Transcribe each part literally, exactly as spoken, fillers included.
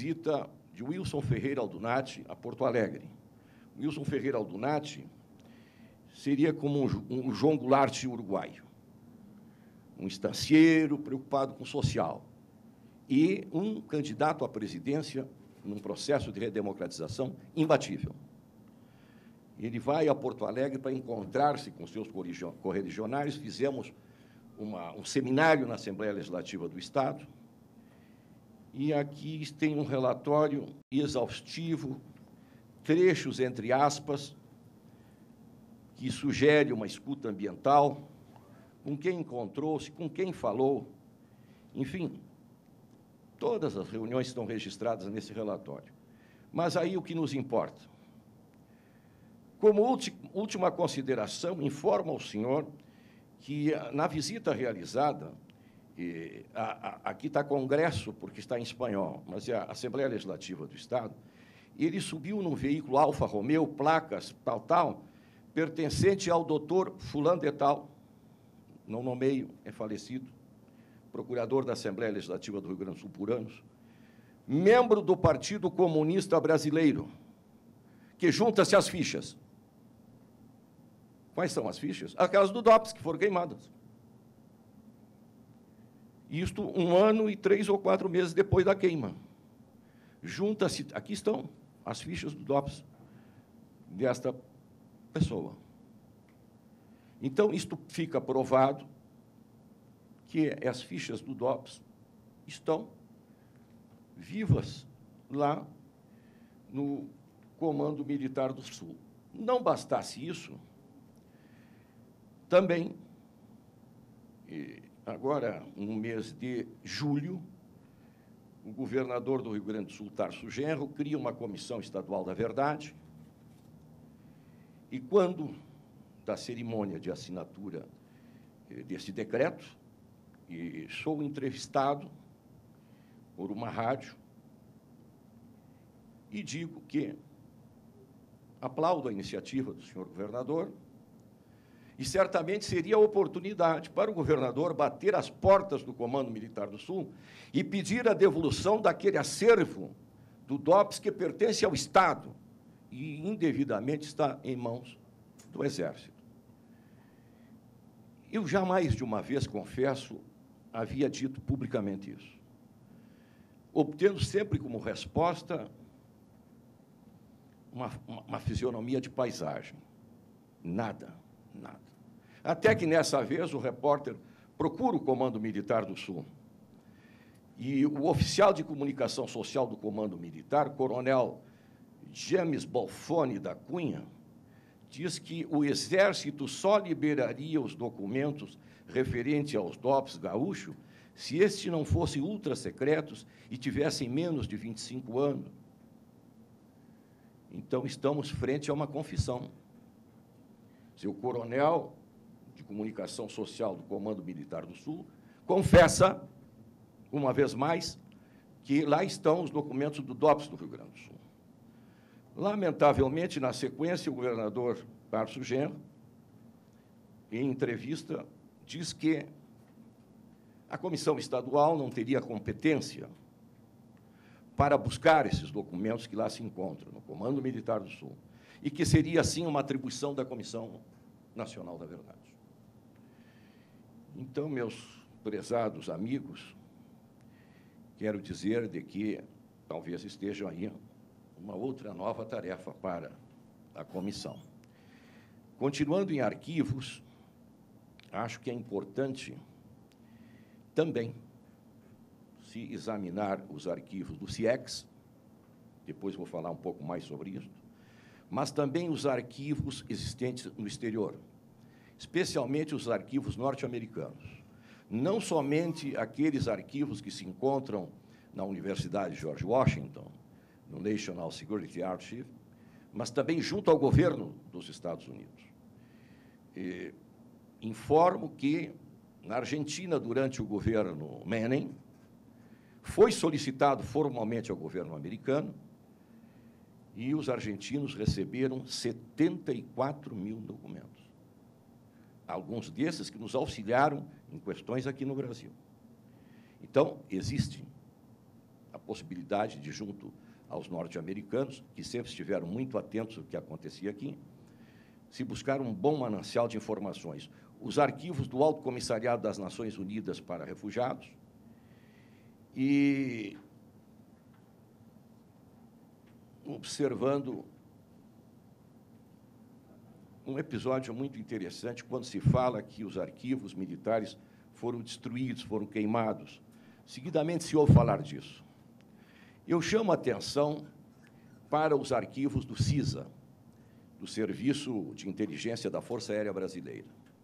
visita de Wilson Ferreira Aldunati a Porto Alegre. Wilson Ferreira Aldunati seria como um, um João Goulart uruguaio, um estancieiro preocupado com o social e um candidato à presidência num processo de redemocratização imbatível. Ele vai a Porto Alegre para encontrar-se com seus correligionários. Fizemos uma, um seminário na Assembleia Legislativa do Estado, e aqui tem um relatório exaustivo, trechos entre aspas, que sugere uma escuta ambiental, com quem encontrou-se, com quem falou, enfim, todas as reuniões estão registradas nesse relatório. Mas aí o que nos importa. Como última consideração, informo ao senhor que, na visita realizada, e, a, a, aqui está Congresso, porque está em espanhol, mas é a Assembleia Legislativa do Estado, ele subiu num veículo Alfa Romeo, placas, tal, tal, pertencente ao doutor fulano de tal, não nomeio, é falecido, procurador da Assembleia Legislativa do Rio Grande do Sul por anos, membro do Partido Comunista Brasileiro, que junta-se às fichas. Quais são as fichas? Aquelas do DOPS, que foram queimadas. Isto um ano e três ou quatro meses depois da queima. Junta-se, aqui estão as fichas do DOPS desta pessoa. Então, isto fica provado que as fichas do DOPS estão vivas lá no Comando Militar do Sul. Não bastasse isso, também, agora, no mês de julho, o governador do Rio Grande do Sul, Tarso Genro, cria uma Comissão Estadual da Verdade, e quando da cerimônia de assinatura desse decreto, e sou entrevistado por uma rádio e digo que aplaudo a iniciativa do senhor governador e certamente seria a oportunidade para o governador bater as portas do Comando Militar do Sul e pedir a devolução daquele acervo do DOPS que pertence ao Estado e indevidamente está em mãos do Exército. Eu jamais, de uma vez, confesso, havia dito publicamente isso, obtendo sempre como resposta uma, uma, uma fisionomia de paisagem. Nada, nada. Até que, nessa vez, o repórter procura o Comando Militar do Sul. E o oficial de comunicação social do Comando Militar, coronel James Balfone da Cunha, diz que o Exército só liberaria os documentos referentes aos DOPS gaúcho se estes não fossem ultra-secretos e tivessem menos de vinte e cinco anos. Então, estamos frente a uma confissão. Seu coronel de comunicação social do Comando Militar do Sul confessa, uma vez mais, que lá estão os documentos do DOPS do Rio Grande do Sul. Lamentavelmente, na sequência, o governador Tarso Genro, em entrevista, diz que a comissão estadual não teria competência para buscar esses documentos que lá se encontram, no Comando Militar do Sul, e que seria, assim, uma atribuição da Comissão Nacional da Verdade. Então, meus prezados amigos, quero dizer de que talvez esteja aí uma outra nova tarefa para a comissão. Continuando em arquivos, acho que é importante também se examinar os arquivos do CIEX, depois vou falar um pouco mais sobre isso, mas também os arquivos existentes no exterior, especialmente os arquivos norte-americanos. Não somente aqueles arquivos que se encontram na Universidade George Washington, no National Security Archive, mas também junto ao governo dos Estados Unidos. E informo que, na Argentina, durante o governo Menem, foi solicitado formalmente ao governo americano e os argentinos receberam setenta e quatro mil documentos. Alguns desses que nos auxiliaram em questões aqui no Brasil. Então, existe a possibilidade de, junto aos norte-americanos, que sempre estiveram muito atentos ao que acontecia aqui, se buscar um bom manancial de informações. Os arquivos do Alto Comissariado das Nações Unidas para Refugiados e observando um episódio muito interessante quando se fala que os arquivos militares foram destruídos, foram queimados. Seguidamente se ouve falar disso. Eu chamo a atenção para os arquivos do CISA, do Serviço de Inteligência da Força Aérea Brasileira.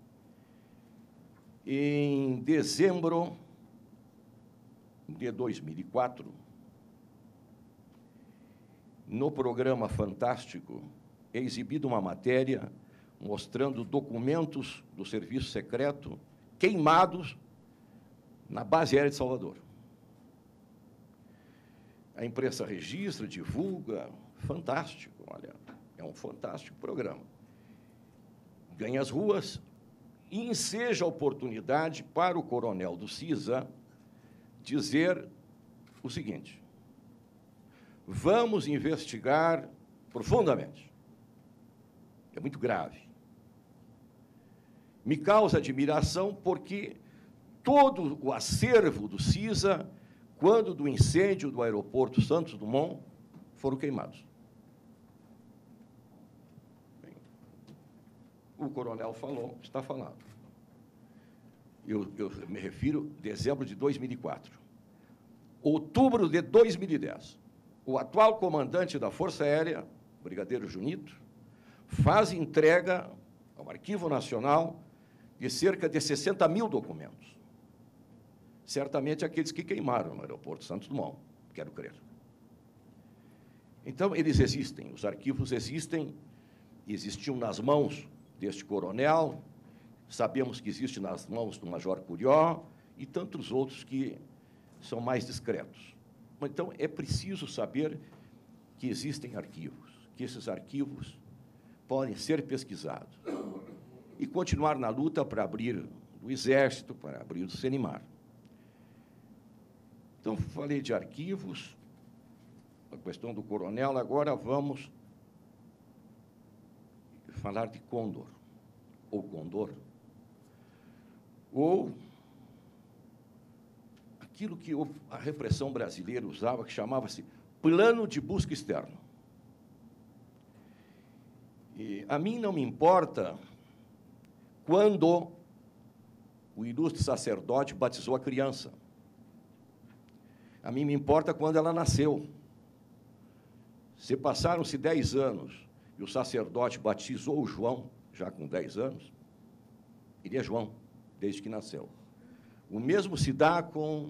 Em dezembro de dois mil e quatro, no programa Fantástico, é exibida uma matéria mostrando documentos do serviço secreto queimados na base aérea de Salvador. A imprensa registra, divulga, fantástico, olha, é um fantástico programa. Ganha as ruas e enseja a oportunidade para o coronel do CISA dizer o seguinte: vamos investigar profundamente. É muito grave. Me causa admiração porque todo o acervo do CISA, quando do incêndio do aeroporto Santos Dumont, foram queimados. Bem, o coronel falou, está falado. Eu, eu me refiro a dezembro de dois mil e quatro. Outubro de dois mil e dez, o atual comandante da Força Aérea, brigadeiro Junito, faz entrega ao Arquivo Nacional de cerca de sessenta mil documentos. Certamente aqueles que queimaram no aeroporto Santos Dumont, quero crer. Então, eles existem, os arquivos existem, existiam nas mãos deste coronel, sabemos que existe nas mãos do Major Curió e tantos outros que são mais discretos. Então, é preciso saber que existem arquivos, que esses arquivos podem ser pesquisados e continuar na luta para abrir o Exército, para abrir o Senimar. Então, falei de arquivos, a questão do coronel, agora vamos falar de Condor, ou Condor, ou aquilo que a repressão brasileira usava, que chamava-se plano de busca externo. E a mim não me importa quando o ilustre sacerdote batizou a criança. A mim me importa quando ela nasceu. Se passaram-se dez anos e o sacerdote batizou o João, já com dez anos, ele é João, desde que nasceu. O mesmo se dá com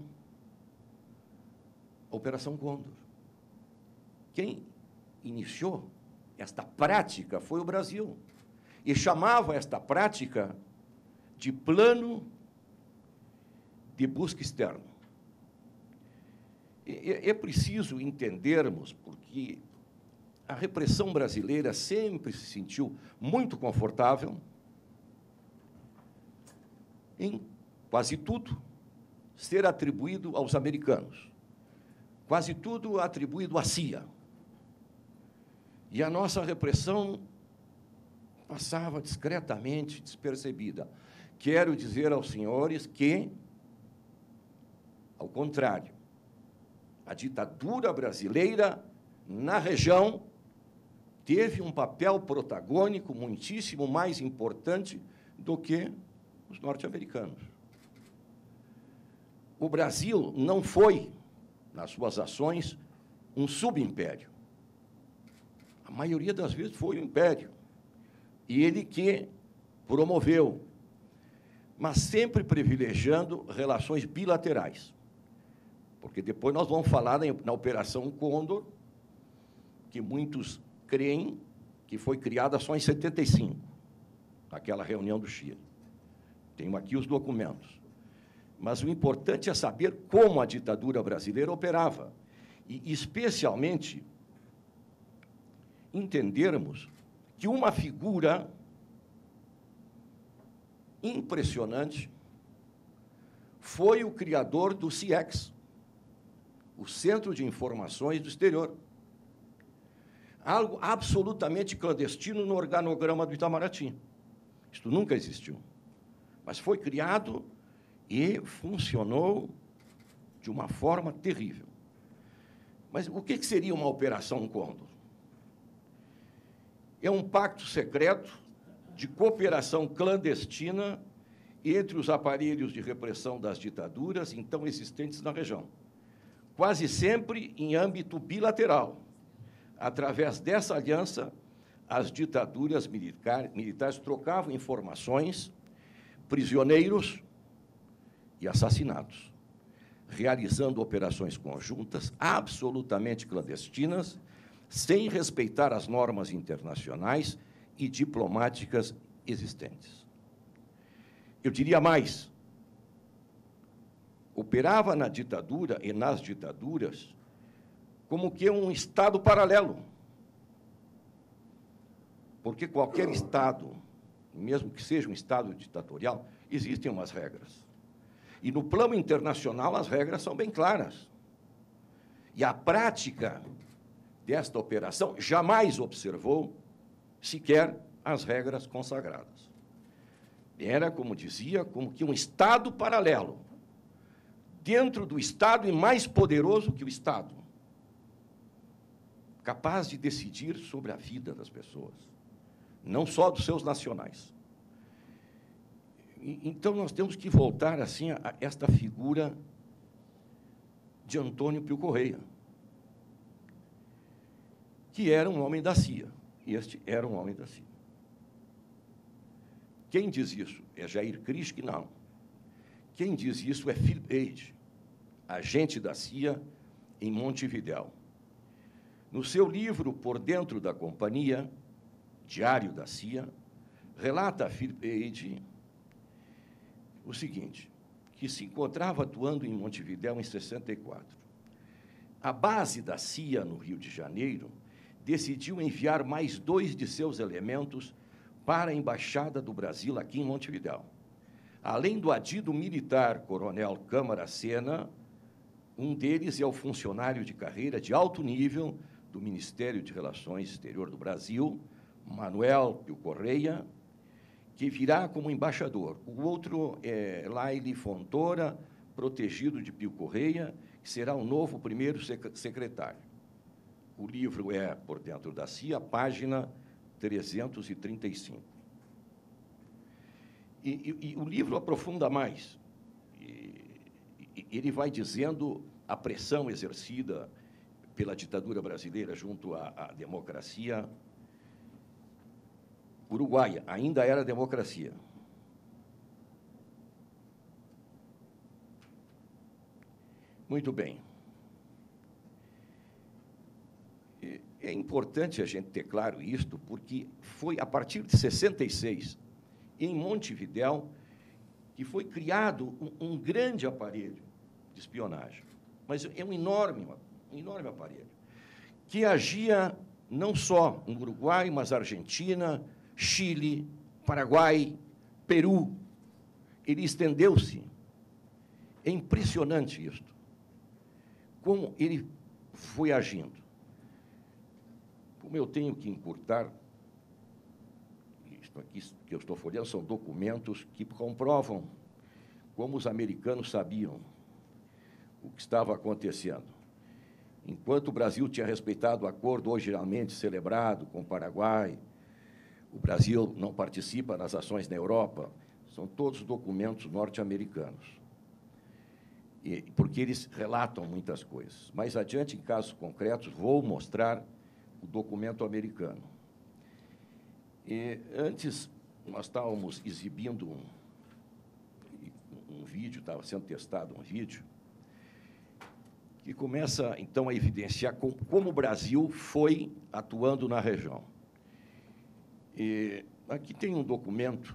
a Operação Condor. Quem iniciou esta prática foi o Brasil, e chamava esta prática de plano de busca externo. É preciso entendermos, porque a repressão brasileira sempre se sentiu muito confortável em quase tudo ser atribuído aos americanos, quase tudo atribuído à C I A. E a nossa repressão passava discretamente, despercebida. Quero dizer aos senhores que, ao contrário, a ditadura brasileira, na região, teve um papel protagônico muitíssimo mais importante do que os norte-americanos. O Brasil não foi, nas suas ações, um subimpério. A maioria das vezes foi um império. E ele que promoveu, mas sempre privilegiando relações bilaterais. Porque depois nós vamos falar na, na Operação Condor, que muitos creem que foi criada só em setenta e cinco, naquela reunião do Chile. Tenho aqui os documentos. Mas o importante é saber como a ditadura brasileira operava. E, especialmente, entendermos que uma figura impressionante foi o criador do C I E X, o Centro de Informações do Exterior. Algo absolutamente clandestino no organograma do Itamaraty. Isto nunca existiu. Mas foi criado e funcionou de uma forma terrível. Mas o que seria uma Operação Condor? É um pacto secreto de cooperação clandestina entre os aparelhos de repressão das ditaduras então existentes na região, quase sempre em âmbito bilateral. Através dessa aliança, as ditaduras militar, militares trocavam informações, prisioneiros e assassinatos, realizando operações conjuntas absolutamente clandestinas, sem respeitar as normas internacionais e diplomáticas existentes. Eu diria mais, operava na ditadura e nas ditaduras como que um Estado paralelo. Porque qualquer Estado, mesmo que seja um Estado ditatorial, existem umas regras. E no plano internacional as regras são bem claras. E a prática desta operação jamais observou sequer as regras consagradas. Era, como dizia, como que um Estado paralelo, dentro do Estado e mais poderoso que o Estado, capaz de decidir sobre a vida das pessoas, não só dos seus nacionais. E, então, nós temos que voltar assim a esta figura de Antônio Pio Correia, que era um homem da C I A. Este era um homem da C I A. Quem diz isso? É Jair Krischke? Não. Quem diz isso é Philip Age, agente da C I A em Montevidéu. No seu livro Por Dentro da Companhia, Diário da C I A, relata a Philip Age o seguinte, que se encontrava atuando em Montevidéu em sessenta e quatro. A base da C I A no Rio de Janeiro decidiu enviar mais dois de seus elementos para a Embaixada do Brasil aqui em Montevidéu. Além do adido militar coronel Câmara Sena, um deles é o funcionário de carreira de alto nível do Ministério de Relações Exteriores do Brasil, Manuel Pio Correia, que virá como embaixador. O outro é Laile Fontoura, protegido de Pio Correia, que será o novo primeiro secretário. O livro é Por Dentro da C I A, página trezentos e trinta e cinco. E, e, e o livro aprofunda mais. E, e, ele vai dizendo a pressão exercida pela ditadura brasileira junto à, à democracia uruguaia. Ainda era democracia. Muito bem. É importante a gente ter claro isto, porque foi a partir de sessenta e seis, em Montevidéu, que foi criado um, um grande aparelho de espionagem, mas é um enorme, um enorme aparelho, que agia não só no Uruguai, mas Argentina, Chile, Paraguai, Peru. Ele estendeu-se. É impressionante isto, como ele foi agindo. Como eu tenho que encurtar, isto aqui que eu estou folheando são documentos que comprovam como os americanos sabiam o que estava acontecendo. Enquanto o Brasil tinha respeitado o acordo originalmente celebrado com o Paraguai, o Brasil não participa nas ações na Europa, são todos documentos norte-americanos, porque eles relatam muitas coisas. Mais adiante, em casos concretos, vou mostrar o documento americano. E antes, nós estávamos exibindo um, um vídeo, estava sendo testado um vídeo, que começa, então, a evidenciar com, como o Brasil foi atuando na região. E aqui tem um documento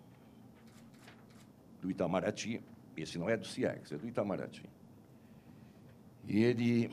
do Itamaraty, esse não é do CIEX, é do Itamaraty. E ele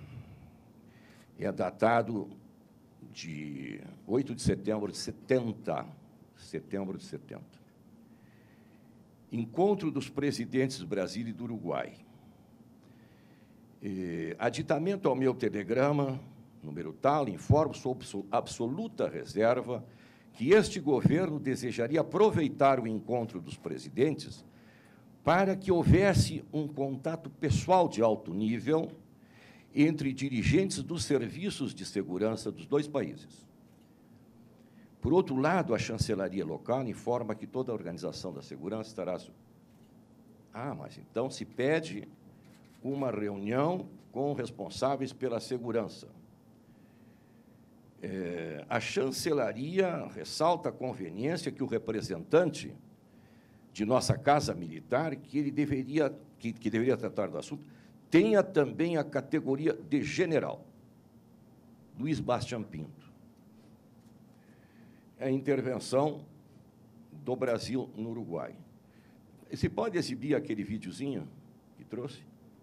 é datado de oito de setembro de setenta, setembro de setenta. Encontro dos presidentes do Brasil e do Uruguai. E, aditamento ao meu telegrama, número tal, informo sob absoluta reserva que este governo desejaria aproveitar o encontro dos presidentes para que houvesse um contato pessoal de alto nível entre dirigentes dos serviços de segurança dos dois países. Por outro lado, a chancelaria local informa que toda a organização da segurança estará... Ah, mas então se pede uma reunião com responsáveis pela segurança. É, a chancelaria ressalta a conveniência que o representante de nossa Casa Militar, que ele deveria, que, que deveria tratar do assunto, tenha também a categoria de general. Luiz Bastian Pinto. A intervenção do Brasil no Uruguai. Você pode exibir aquele videozinho que trouxe?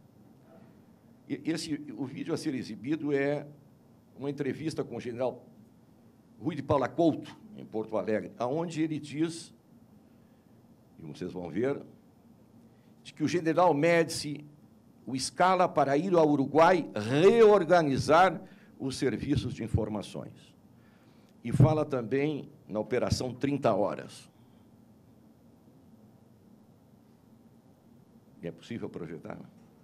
Esse, o vídeo a ser exibido é uma entrevista com o general Rui de Paula Couto, em Porto Alegre, onde ele diz, e vocês vão ver, de que o general Médici o escala para ir ao Uruguai reorganizar os serviços de informações. E fala também na Operação trinta Horas. É possível projetar?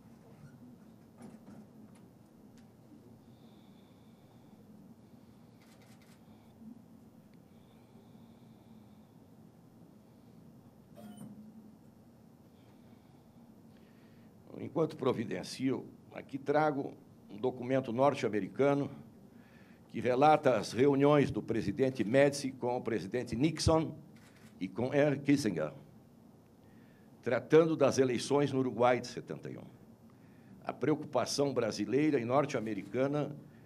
Enquanto providencio, aqui trago um documento norte-americano que relata as reuniões do presidente Médici com o presidente Nixon e com Henry Kissinger, tratando das eleições no Uruguai de setenta e um. A preocupação brasileira e norte-americana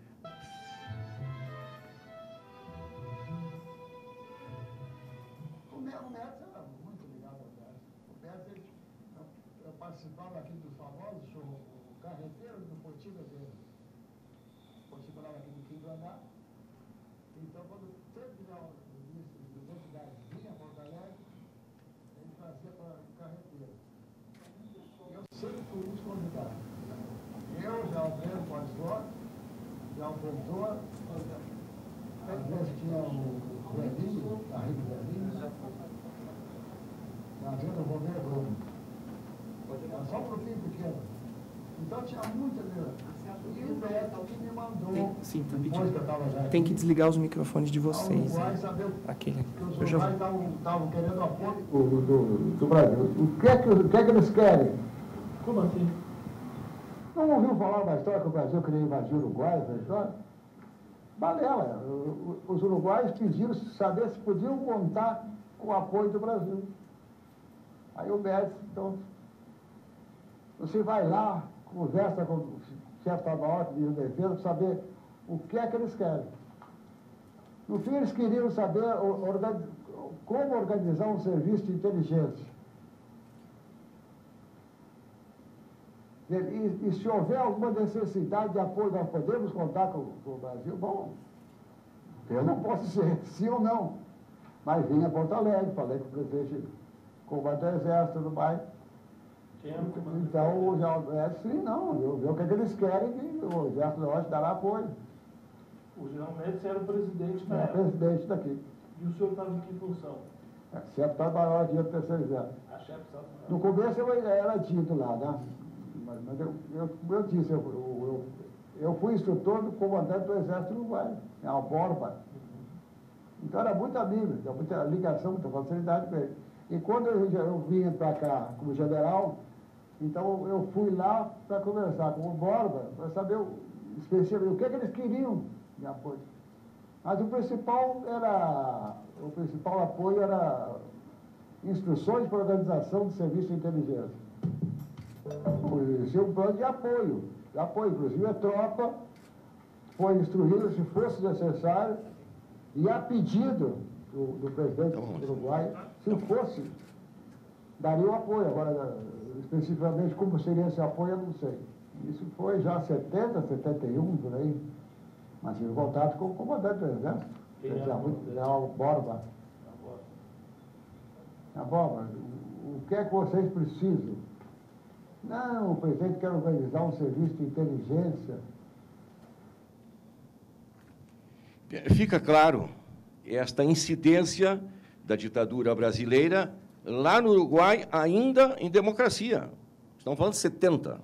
participava aqui dos famosos, o carreteiro do Portilha dele. Participava aqui do quinto andar. Então, quando sempre o ministro dos entidades vinha a Porto Alegre, ele fazia para o carreteiro. Eu sempre fui muito convidado. Eu, já o Pedro Pastor, já o Doutor, depois tinha o Belinho, a Rico Belinho, a Venda Romero Bruno. Só um grupinho pequeno. Então tinha muita mesmo. E o Beto que me mandou. Tem, sim, tá pedindo. Que eu tava já Tem que desligar os microfones de vocês. Uruguai, né? saber Aquele. que os Eu já vou. estavam querendo apoio do, do, do Brasil. O que, é que, o que é que eles querem? Como assim? Não ouviu falar da história que o Brasil queria invadir o Uruguai, essa história? Balela. Os uruguaios pediram saber se podiam contar com o apoio do Brasil. Aí o Médici, então, você vai lá, conversa com o chefe da maior de defesa para saber o que é que eles querem. No fim, eles queriam saber organiz, como organizar um serviço de inteligência. E, e, e se houver alguma necessidade de apoio, nós podemos contar com, com o Brasil? Bom, eu não posso dizer sim ou não, mas vim a Porto Alegre, falei com o presidente, comandante do Exército, tudo mais. Então, o general sim, não, eu ver o que, é que eles querem, que o Exército Norte dará apoio. O general Médici era o presidente da É, época. presidente daqui. E o senhor estava em que função? É, chefe da maior dia do terceiro exército. A chefe estava... No começo eu era dito lá, né? Mas, mas eu, eu, como eu disse, eu, eu, eu fui instrutor do comandante do Exército Uruguai, é a Borba. Então era muito amigo, tinha muita ligação, muita facilidade com ele. E quando eu, eu vim para cá como general, então eu fui lá para conversar com o Borba, para saber o, especialmente o que, é que eles queriam de apoio. Mas o principal era, o principal apoio era instruções para a organização de serviço de inteligência. Isso é um plano de apoio, de apoio, inclusive a tropa foi instruída, se fosse necessário, e a pedido do, do presidente do Uruguai, se fosse, daria o apoio. Agora, especificamente, como seria esse apoio, eu não sei. Isso foi já setenta, setenta e um, por aí. Mas tive contato com o comandante do Exército, general Borba. A Borba, o que é que vocês precisam? Não, o prefeito quer organizar um serviço de inteligência. Fica claro esta incidência da ditadura brasileira lá no Uruguai, ainda em democracia. Estamos falando de setenta.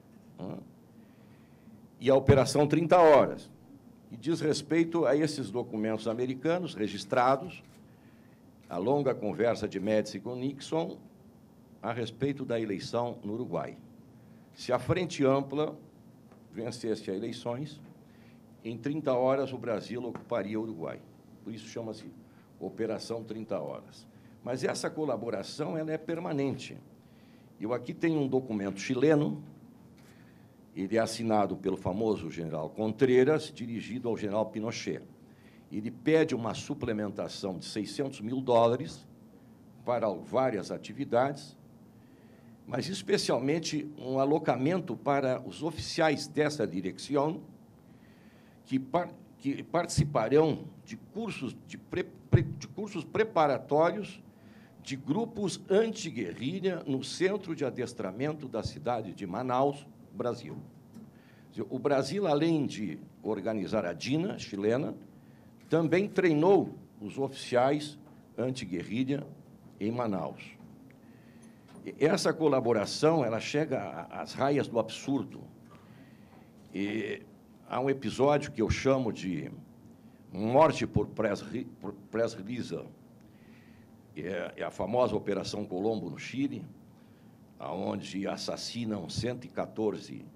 E a Operação trinta Horas, que diz respeito a esses documentos americanos registrados, a longa conversa de Médici com Nixon a respeito da eleição no Uruguai. Se a Frente Ampla vencesse as eleições, em trinta horas o Brasil ocuparia o Uruguai. Por isso chama-se Operação trinta Horas. Mas essa colaboração ela é permanente. Eu aqui tenho um documento chileno, ele é assinado pelo famoso general Contreras, dirigido ao general Pinochet. Ele pede uma suplementação de seiscentos mil dólares para várias atividades, mas especialmente um alocamento para os oficiais dessa direção que, par, que participarão de cursos, de, pre, pre, de cursos preparatórios de grupos anti-guerrilha no centro de adestramento da cidade de Manaus, Brasil. O Brasil, além de organizar a DINA chilena, também treinou os oficiais anti-guerrilha em Manaus. Essa colaboração ela chega às raias do absurdo. E há um episódio que eu chamo de morte por press release, é a famosa Operação Colombo no Chile, onde assassinam cento e quatorze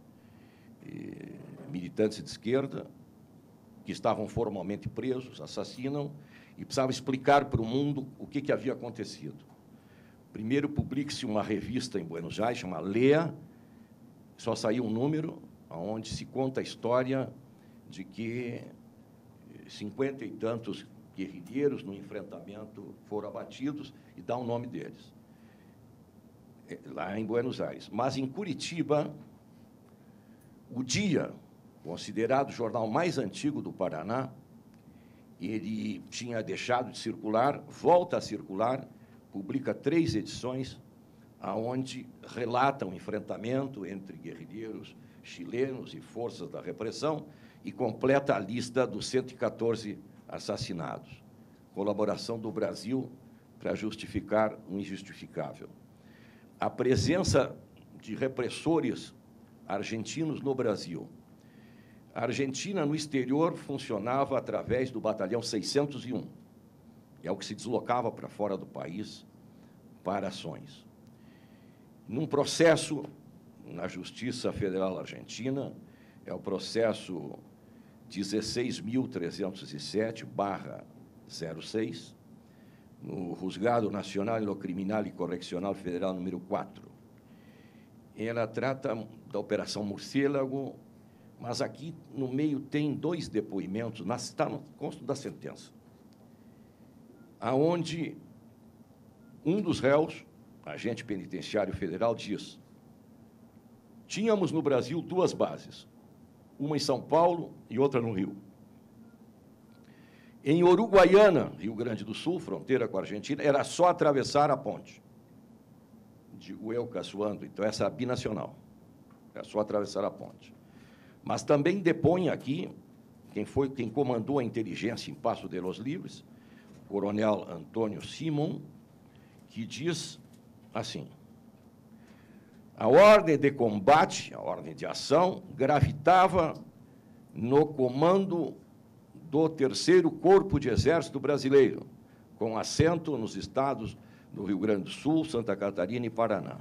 militantes de esquerda que estavam formalmente presos, assassinam, e precisavam explicar para o mundo o que, que havia acontecido. Primeiro, publique-se uma revista em Buenos Aires, chama Lea, só saiu um número, onde se conta a história de que cinquenta e tantos guerrilheiros no enfrentamento foram abatidos, e dá o nome deles, lá em Buenos Aires. Mas, em Curitiba, o Dia, considerado o jornal mais antigo do Paraná, ele tinha deixado de circular, volta a circular, publica três edições, aonde relata o enfrentamento entre guerrilheiros chilenos e forças da repressão e completa a lista dos cento e quatorze assassinados. Colaboração do Brasil para justificar o injustificável. A presença de repressores argentinos no Brasil. A Argentina, no exterior, funcionava através do batalhão seiscentos e um. É o que se deslocava para fora do país para ações. Num processo na Justiça Federal Argentina, é o processo dezesseis mil trezentos e sete barra zero seis, no Juzgado Nacional no Criminal e Correccional Federal número quatro. Ela trata da Operação Murciélago, mas aqui no meio tem dois depoimentos, está no consto da sentença, aonde um dos réus, agente penitenciário federal, diz: tínhamos no Brasil duas bases, uma em São Paulo e outra no Rio. Em Uruguaiana, Rio Grande do Sul, fronteira com a Argentina, era só atravessar a ponte. Digo eu, caçoando, então essa é binacional, era só atravessar a ponte. Mas também depõe aqui quem foi quem comandou a inteligência em Passo de los Libres, o coronel Antônio Simon, que diz assim: a ordem de combate, a ordem de ação, gravitava no comando do terceiro Corpo de Exército Brasileiro, com assento nos estados do Rio Grande do Sul, Santa Catarina e Paraná.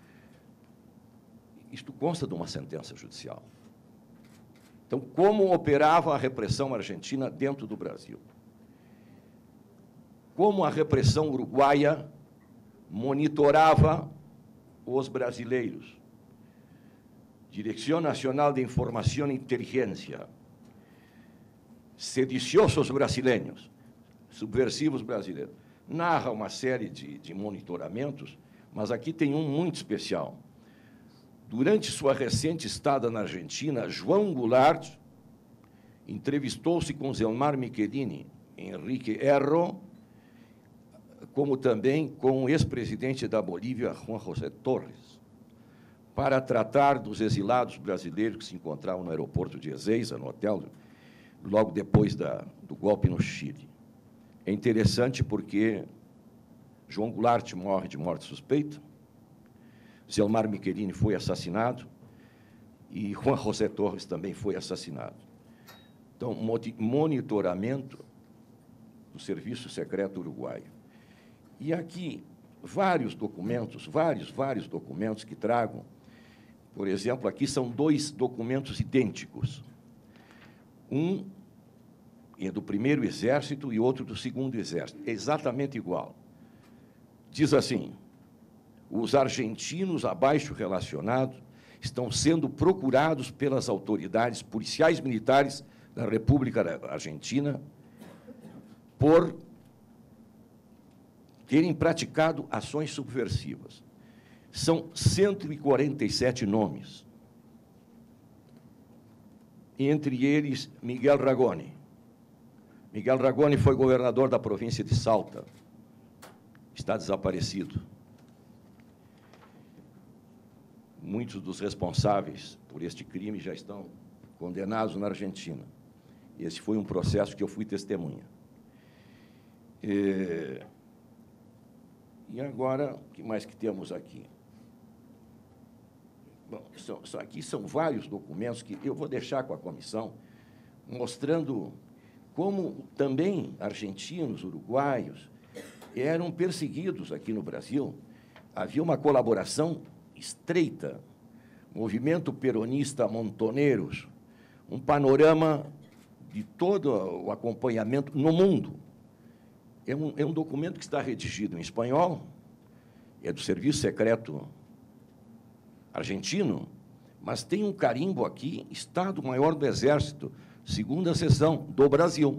Isto consta de uma sentença judicial. Então, como operava a repressão argentina dentro do Brasil? Como a repressão uruguaia monitorava os brasileiros? Direção Nacional de Informação e Inteligência, sediciosos brasileiros, subversivos brasileiros. Narra uma série de, de monitoramentos, mas aqui tem um muito especial. Durante sua recente estada na Argentina, João Goulart entrevistou-se com Zelmar Michelini, Henrique Erro, como também com o ex-presidente da Bolívia, Juan José Torres, para tratar dos exilados brasileiros que se encontravam no aeroporto de Ezeiza, no hotel, logo depois da, do golpe no Chile. É interessante porque João Goulart morre de morte suspeita, Zelmar Michelini foi assassinado e Juan José Torres também foi assassinado. Então, monitoramento do Serviço Secreto Uruguaio. E aqui, vários documentos, vários, vários documentos que tragam. Por exemplo, aqui são dois documentos idênticos. Um é do primeiro exército e outro do segundo exército. É exatamente igual. Diz assim: os argentinos abaixo relacionados estão sendo procurados pelas autoridades policiais militares da República Argentina por terem praticado ações subversivas. São cento e quarenta e sete nomes, entre eles Miguel Ragone. Miguel Ragone foi governador da província de Salta, está desaparecido. Muitos dos responsáveis por este crime já estão condenados na Argentina. Esse foi um processo que eu fui testemunha. E, e agora, o que mais que temos aqui? Bom, são, são, aqui são vários documentos que eu vou deixar com a comissão, mostrando como também argentinos, uruguaios, eram perseguidos aqui no Brasil. Havia uma colaboração estreita, movimento peronista Montoneiros, um panorama de todo o acompanhamento no mundo. É um, é um documento que está redigido em espanhol, é do Serviço Secreto Argentino, mas tem um carimbo aqui, Estado-Maior do Exército, segunda seção do Brasil.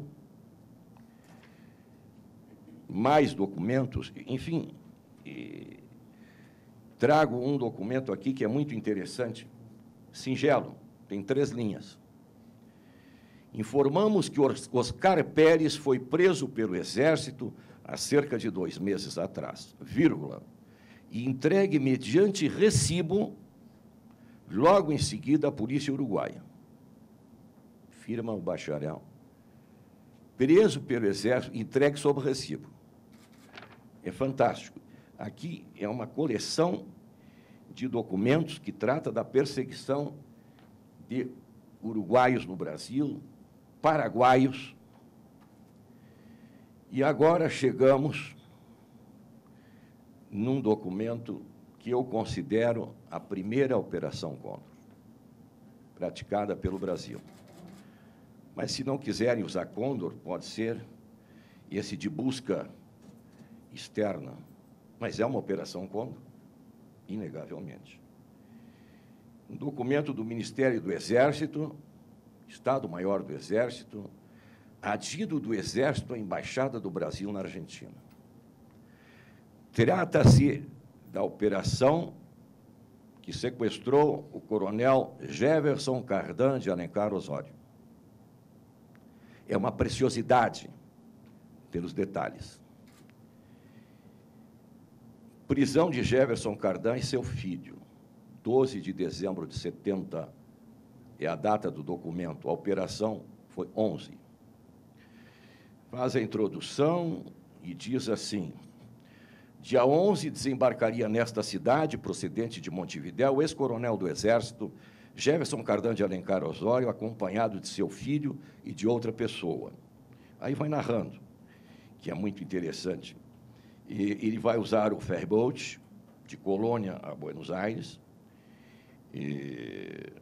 Mais documentos, enfim. E trago um documento aqui que é muito interessante, singelo, tem três linhas. Informamos que Oscar Pérez foi preso pelo Exército há cerca de dois meses atrás, vírgula, e entregue mediante recibo, logo em seguida, à Polícia Uruguaia. Firma o bacharel. Preso pelo Exército, entregue sob recibo. É fantástico. Aqui é uma coleção de documentos que trata da perseguição de uruguaios no Brasil, paraguaios. E agora chegamos num documento que eu considero a primeira Operação Condor, praticada pelo Brasil. Mas, se não quiserem usar Condor, pode ser esse de busca externa. Mas é uma Operação Condor, inegavelmente. Um documento do Ministério do Exército, Estado-Maior do Exército, adido do Exército à Embaixada do Brasil na Argentina. Trata-se da operação que sequestrou o coronel Jefferson Cardan de Alencar Osório. É uma preciosidade pelos detalhes. Prisão de Jefferson Cardan e seu filho, doze de dezembro de setenta, é a data do documento, a operação foi onze. Faz a introdução e diz assim: dia onze, desembarcaria nesta cidade, procedente de Montevidéu, o ex-coronel do Exército, Jefferson Cardan de Alencar Osório, acompanhado de seu filho e de outra pessoa. Aí vai narrando, que é muito interessante. E ele vai usar o ferryboat de Colônia a Buenos Aires. E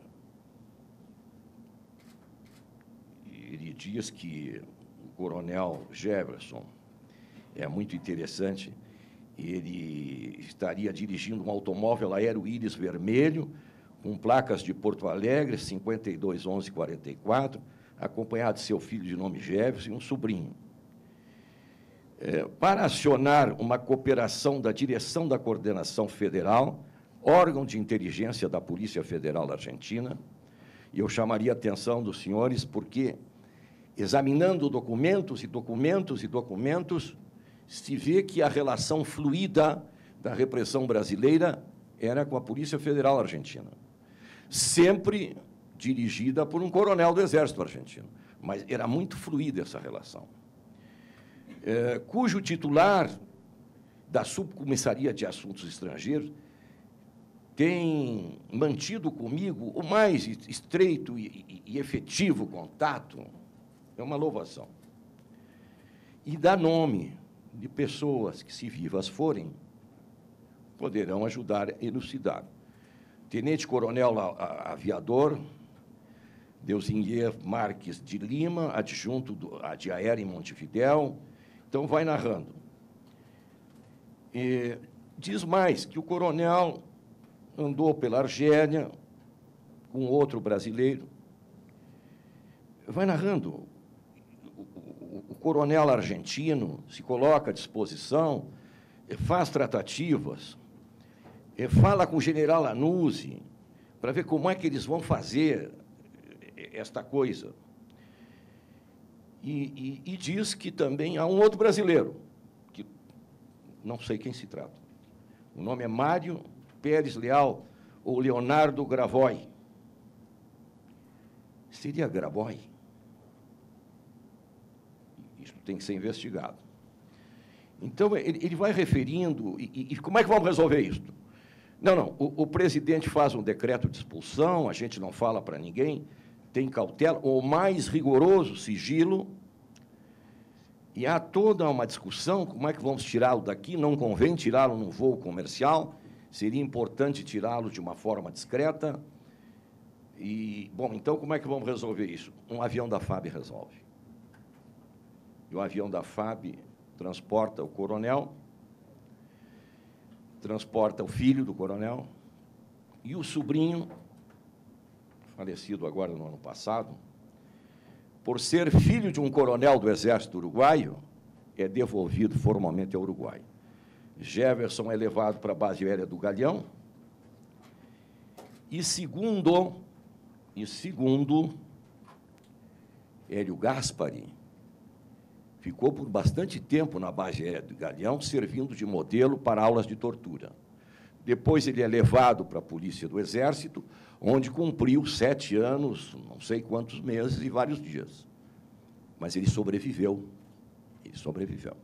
ele diz que o coronel Jefferson é muito interessante. Ele estaria dirigindo um automóvel aéreo Íris vermelho, com placas de Porto Alegre, cinquenta e dois, onze, quarenta e quatro, acompanhado de seu filho de nome Jefferson e um sobrinho. É, para acionar uma cooperação da Direção da Coordenação Federal, órgão de inteligência da Polícia Federal Argentina, e eu chamaria a atenção dos senhores, porque, examinando documentos e documentos e documentos, se vê que a relação fluida da repressão brasileira era com a Polícia Federal Argentina, sempre dirigida por um coronel do Exército Argentino, mas era muito fluida essa relação, é, cujo titular da Subcomissaria de Assuntos Estrangeiros tem mantido comigo o mais estreito e, e, e efetivo contato, é uma louvação. E dá nome de pessoas que, se vivas forem, poderão ajudar a elucidar. Tenente-coronel aviador, Deusinher Marques de Lima, adjunto do, de Aérea em Montevidéu. Então, vai narrando. E diz mais que o coronel andou pela Argélia com outro brasileiro. Vai narrando. O, o, o coronel argentino se coloca à disposição, faz tratativas, fala com o general Lanuzzi para ver como é que eles vão fazer esta coisa. E, e, e diz que também há um outro brasileiro, que não sei quem se trata. O nome é Mário Pérez Leal ou Leonardo Gravoy. Seria Gravoy? Isso tem que ser investigado. Então, ele, ele vai referindo, e, e como é que vamos resolver isso? Não, não, o, o presidente faz um decreto de expulsão, a gente não fala para ninguém, tem cautela, o mais rigoroso sigilo, e há toda uma discussão, como é que vamos tirá-lo daqui, não convém tirá-lo num voo comercial, seria importante tirá-lo de uma forma discreta, e, bom, então, como é que vamos resolver isso? Um avião da FAB resolve. E o avião da FAB transporta o coronel, transporta o filho do coronel e o sobrinho, falecido agora no ano passado, por ser filho de um coronel do Exército Uruguaio, é devolvido formalmente ao Uruguai. Jefferson é levado para a base aérea do Galeão e, segundo, e segundo Hélio Gaspari, ficou por bastante tempo na base aérea do Galeão, servindo de modelo para aulas de tortura. Depois ele é levado para a Polícia do Exército, onde cumpriu sete anos, não sei quantos meses e vários dias. Mas ele sobreviveu. Ele sobreviveu.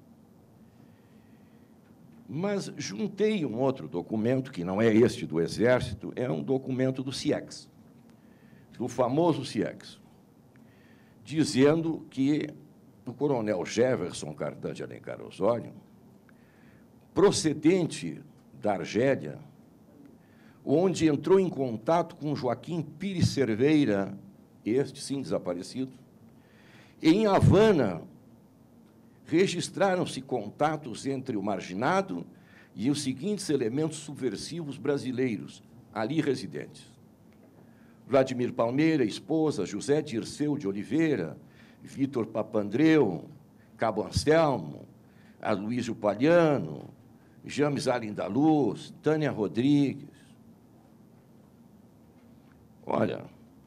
Mas juntei um outro documento, que não é este do Exército, é um documento do CIEX, do famoso CIEX, dizendo que o coronel Jefferson Cardan de Alencar Osório, procedente da Argélia, onde entrou em contato com Joaquim Pires Cerveira, este sim desaparecido, e em Havana registraram-se contatos entre o marginado e os seguintes elementos subversivos brasileiros ali residentes: Vladimir Palmeira, esposa, José Dirceu de Oliveira, Vitor Papandreou, Cabo Anselmo, Aloysio Palhano, James Allen da Luz, Tânia Rodrigues. Olha,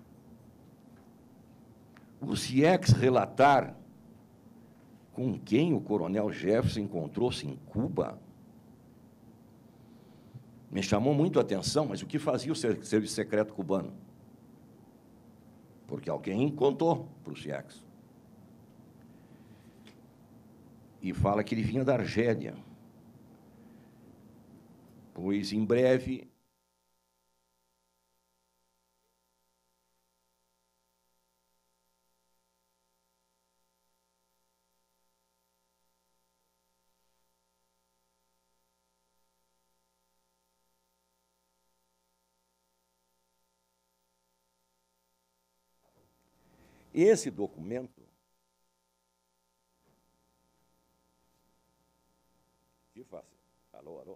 o CIEX relatar com quem o coronel Jefferson encontrou-se em Cuba me chamou muito a atenção, mas o que fazia o Serviço Secreto cubano? Porque alguém contou para o CIEX. E fala que ele vinha da Argélia, pois, em breve, esse documento que faça. Alô, alô.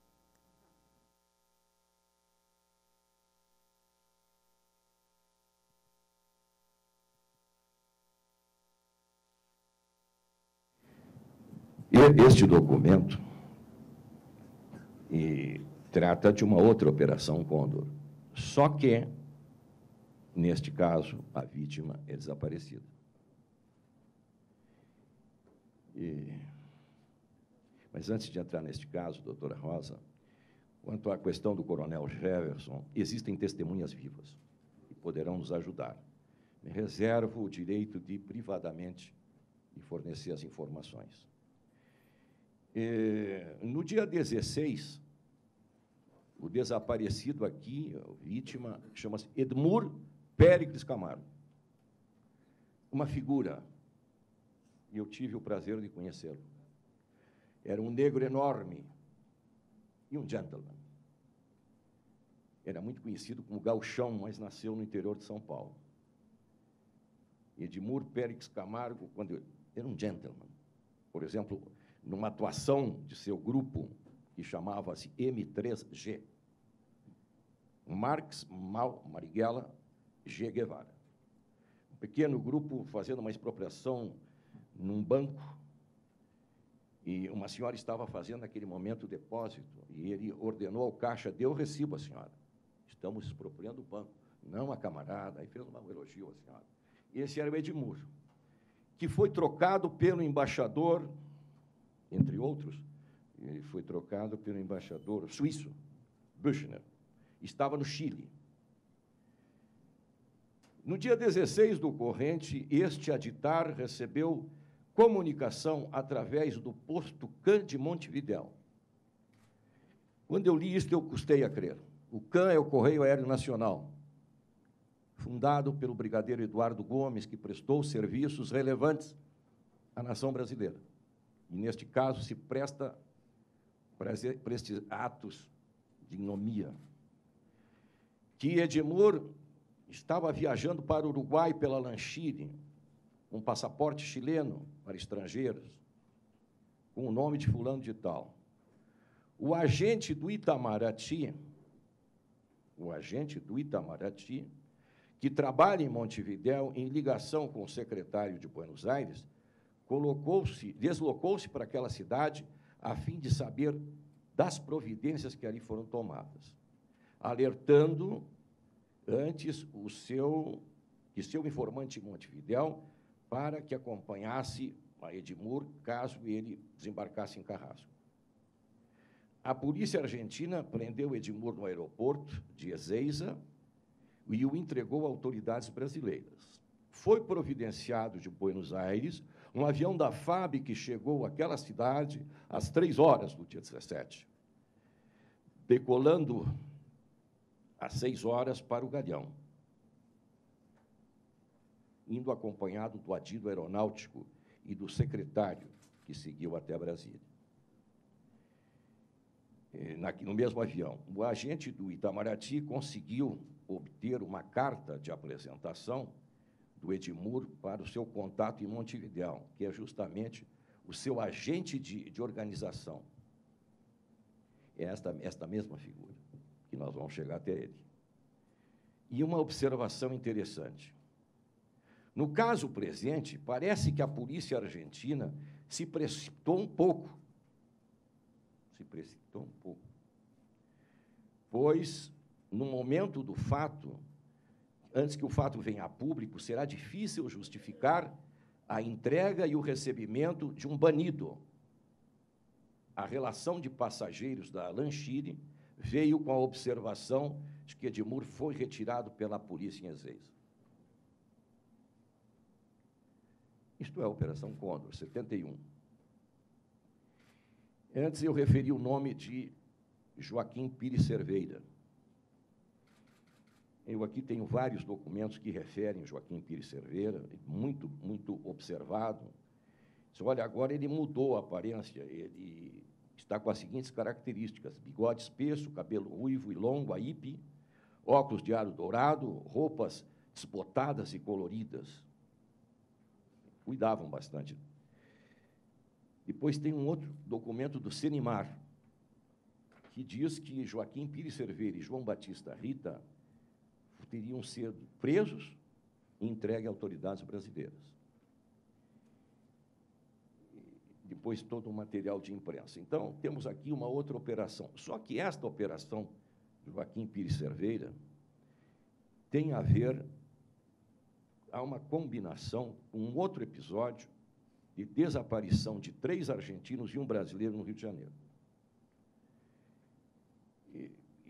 Este documento e trata de uma outra operação Condor, só que, neste caso, a vítima é desaparecida. E... Mas, antes de entrar neste caso, doutora Rosa, Quanto à questão do coronel Jefferson, existem testemunhas vivas que poderão nos ajudar. Me reservo o direito de, privadamente, de fornecer as informações. E, no dia dezesseis, o desaparecido aqui, a vítima, chama-se Edmur Péricles Camargo. Uma figura, e eu tive o prazer de conhecê-lo. Era um negro enorme e um gentleman. Era muito conhecido como gauchão, mas nasceu no interior de São Paulo. Edmur Péricles Camargo, quando era um gentleman. Por exemplo, numa atuação de seu grupo, que chamava-se M três G. Marx, Mal, Marighella, Che Guevara. Um pequeno grupo fazendo uma expropriação num banco, e uma senhora estava fazendo naquele momento o depósito, e ele ordenou ao caixa: dê o recibo à senhora. Estamos expropriando o banco. Não, a camarada. Aí fez um elogio à senhora. Esse era o Edmur, que foi trocado pelo embaixador, entre outros, ele foi trocado pelo embaixador suíço, Büchner. Estava no Chile. No dia dezesseis do corrente, este aditar recebeu comunicação através do posto C A N de Montevidéu. Quando eu li isto, eu custei a crer. O C A N é o Correio Aéreo Nacional, fundado pelo brigadeiro Eduardo Gomes, que prestou serviços relevantes à nação brasileira. E, neste caso, se presta para estes atos de ignomia. Que Edmur estava viajando para o Uruguai pela Lanchire, com um passaporte chileno para estrangeiros, com o nome de fulano de tal. O agente do Itamaraty, o agente do Itamaraty, que trabalha em Montevidéu em ligação com o secretário de Buenos Aires, colocou-se, deslocou-se para aquela cidade a fim de saber das providências que ali foram tomadas, alertando antes o seu, que seu informante em Montevidéu para que acompanhasse a Edmur caso ele desembarcasse em Carrasco. A polícia argentina prendeu Edmur no aeroporto de Ezeiza e o entregou a autoridades brasileiras. Foi providenciado de Buenos Aires um avião da F A B que chegou àquela cidade às três horas do dia dezessete, decolando às seis horas para o Galeão, indo acompanhado do adido aeronáutico e do secretário, que seguiu até Brasília. No mesmo avião, o agente do Itamaraty conseguiu obter uma carta de apresentação do Edmur para o seu contato em Montevidéu, que é justamente o seu agente de, de organização. É esta, esta mesma figura, que nós vamos chegar até ele. E uma observação interessante. No caso presente, parece que a polícia argentina se precipitou um pouco, se precipitou um pouco, pois, no momento do fato, antes que o fato venha a público, será difícil justificar a entrega e o recebimento de um banido. A relação de passageiros da Lanchire veio com a observação de que Edmur foi retirado pela polícia em Ezeiza. Isto é a Operação Condor, setenta e um. Antes eu referi o nome de Joaquim Pires Cerveira. Eu aqui tenho vários documentos que referem Joaquim Pires Cerveira, muito, muito observado. Olha, agora ele mudou a aparência, ele está com as seguintes características: bigode espesso, cabelo ruivo e longo, a hipe, óculos de aro dourado, roupas desbotadas e coloridas. Cuidavam bastante. Depois tem um outro documento do Senimar, que diz que Joaquim Pires Cerveira e João Batista Rita teriam sido presos e entregues a autoridades brasileiras. Depois, todo o material de imprensa. Então, temos aqui uma outra operação. Só que esta operação, Joaquim Pires Cerveira, tem a ver, há uma combinação com um outro episódio de desaparição de três argentinos e um brasileiro no Rio de Janeiro.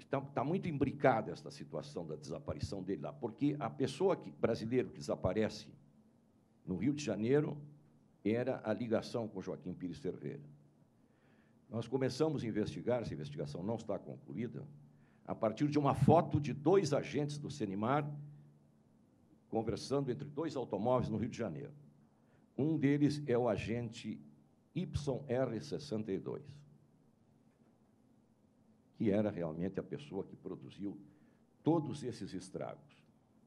está tá muito imbricada esta situação da desaparição dele lá, porque a pessoa que, brasileiro que desaparece no Rio de Janeiro era a ligação com Joaquim Pires Cerveira. Nós começamos a investigar, essa investigação não está concluída, a partir de uma foto de dois agentes do Senimar conversando entre dois automóveis no Rio de Janeiro. Um deles é o agente Y R sessenta e dois, que era realmente a pessoa que produziu todos esses estragos.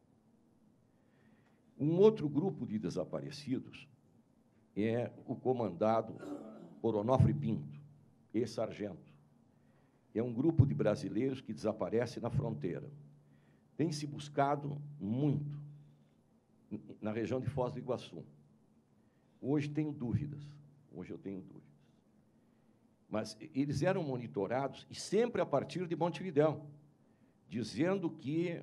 Um outro grupo de desaparecidos é o comandado por Onofre Pinto, ex-sargento. É um grupo de brasileiros que desaparece na fronteira. Tem se buscado muito na região de Foz do Iguaçu. Hoje tenho dúvidas, hoje eu tenho dúvidas. Mas eles eram monitorados, e sempre a partir de Montevidéu, dizendo que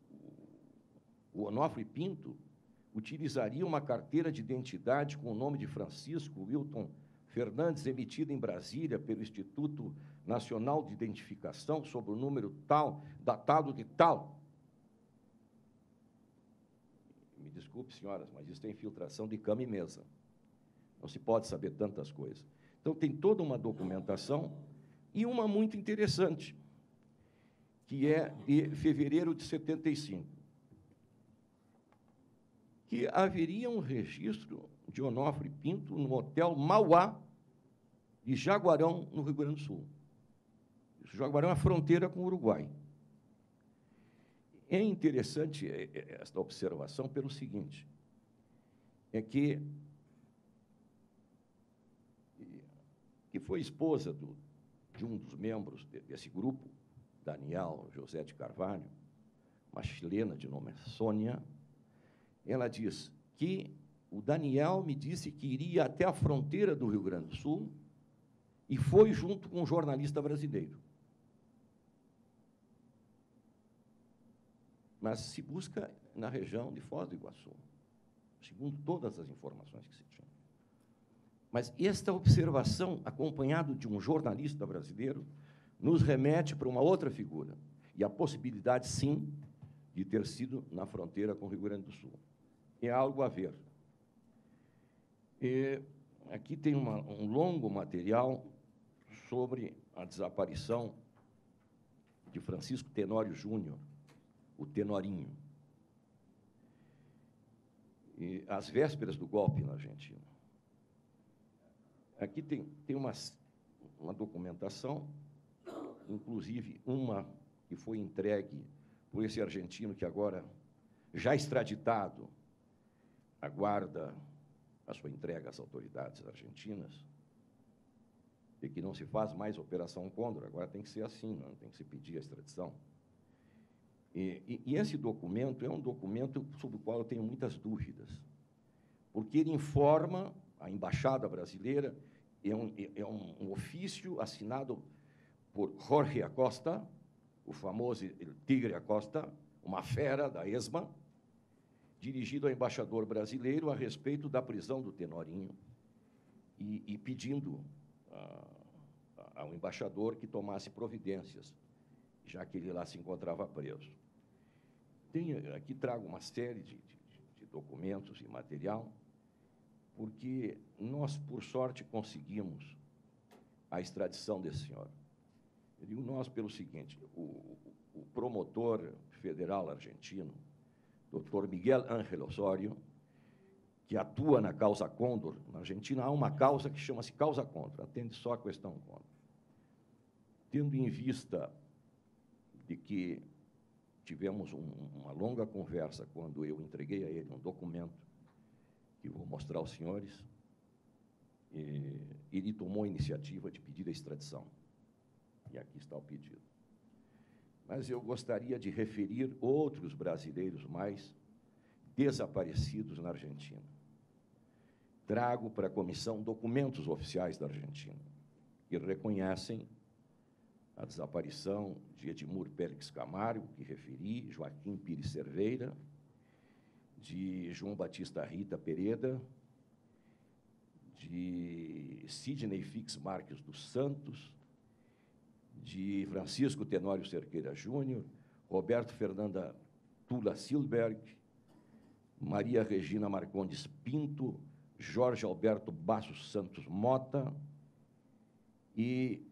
o Onofre Pinto utilizaria uma carteira de identidade com o nome de Francisco Wilton Fernandes, emitida em Brasília pelo Instituto Nacional de Identificação, sob o número tal, datado de tal. Me desculpe, senhoras, mas isso é infiltração de cama e mesa. Não se pode saber tantas coisas. Então, tem toda uma documentação, e uma muito interessante, que é de fevereiro de setenta e cinco, que haveria um registro de Onofre Pinto no Hotel Mauá de Jaguarão, no Rio Grande do Sul. Jaguarão é a fronteira com o Uruguai. É interessante esta observação pelo seguinte, é que, que foi esposa do, de um dos membros desse grupo, Daniel José de Carvalho, uma chilena de nome Sônia. Ela diz que o Daniel me disse que iria até a fronteira do Rio Grande do Sul e foi junto com um jornalista brasileiro. Mas se busca na região de Foz do Iguaçu, segundo todas as informações que se tinham. Mas esta observação, acompanhado de um jornalista brasileiro, nos remete para uma outra figura, e a possibilidade, sim, de ter sido na fronteira com o Rio Grande do Sul. É algo a ver. E aqui tem uma, um longo material sobre a desaparição de Francisco Tenório Júnior, o Tenorinho, e às vésperas do golpe na Argentina. Aqui tem, tem uma, uma documentação, inclusive uma que foi entregue por esse argentino que agora, já extraditado, aguarda a sua entrega às autoridades argentinas, e que não se faz mais Operação Condor, agora tem que ser assim, não tem que se pedir a extradição. E, e, e esse documento é um documento sobre o qual eu tenho muitas dúvidas, porque ele informa a Embaixada Brasileira, é um, é um, um ofício assinado por Jorge Acosta, o famoso Tigre Acosta, uma fera da ESMA, dirigido ao embaixador brasileiro a respeito da prisão do Tenorinho e, e pedindo a, a, ao embaixador que tomasse providências, já que ele lá se encontrava preso. Tem, aqui trago uma série de, de, de documentos e material, porque nós, por sorte, conseguimos a extradição desse senhor. Eu digo nós pelo seguinte, o, o promotor federal argentino, doutor Miguel Ángel Osório, que atua na causa Condor, na Argentina há uma causa que chama-se causa Condor, atende só a questão Condor. Tendo em vista de que tivemos um, uma longa conversa quando eu entreguei a ele um documento que vou mostrar aos senhores, e ele tomou a iniciativa de pedir a extradição. E aqui está o pedido. Mas eu gostaria de referir outros brasileiros mais desaparecidos na Argentina. Trago para a comissão documentos oficiais da Argentina, que reconhecem a desaparição de Edmur Pérez Camargo, que referi, Joaquim Pires Cerveira, de João Batista Rita Pereda, de Sidney Fix Marques dos Santos, de Francisco Tenório Cerqueira Júnior, Roberto Fernanda Tula Silberg, Maria Regina Marcondes Pinto, Jorge Alberto Bassos Santos Mota e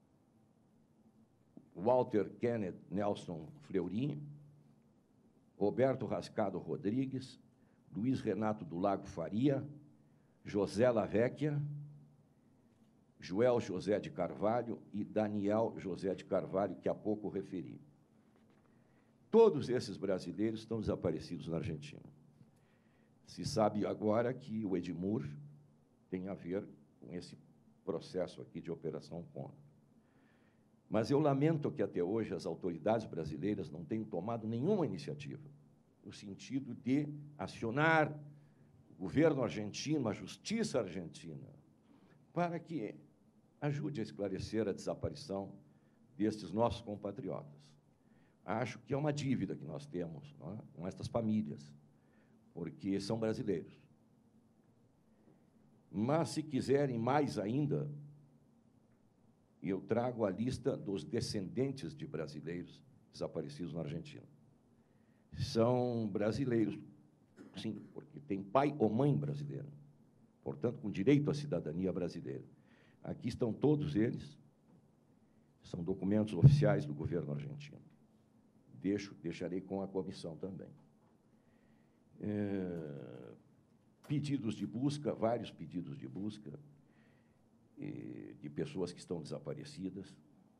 Walter Kenneth Nelson Fleury, Roberto Rascado Rodrigues, Luiz Renato do Lago Faria, José Lavecchia, Joel José de Carvalho e Daniel José de Carvalho, que há pouco referi. Todos esses brasileiros estão desaparecidos na Argentina. Se sabe agora que o Edmur tem a ver com esse processo aqui de Operação Condor. Mas eu lamento que, até hoje, as autoridades brasileiras não tenham tomado nenhuma iniciativa no sentido de acionar o governo argentino, a justiça argentina, para que ajude a esclarecer a desaparição destes nossos compatriotas. Acho que é uma dívida que nós temos, não é, com estas famílias, porque são brasileiros. Mas, se quiserem mais ainda, eu trago a lista dos descendentes de brasileiros desaparecidos na Argentina. São brasileiros, sim, porque tem pai ou mãe brasileiro, portanto, com direito à cidadania brasileira. Aqui estão todos eles, são documentos oficiais do governo argentino. Deixo, deixarei com a comissão também. É, pedidos de busca, vários pedidos de busca, e, de pessoas que estão desaparecidas.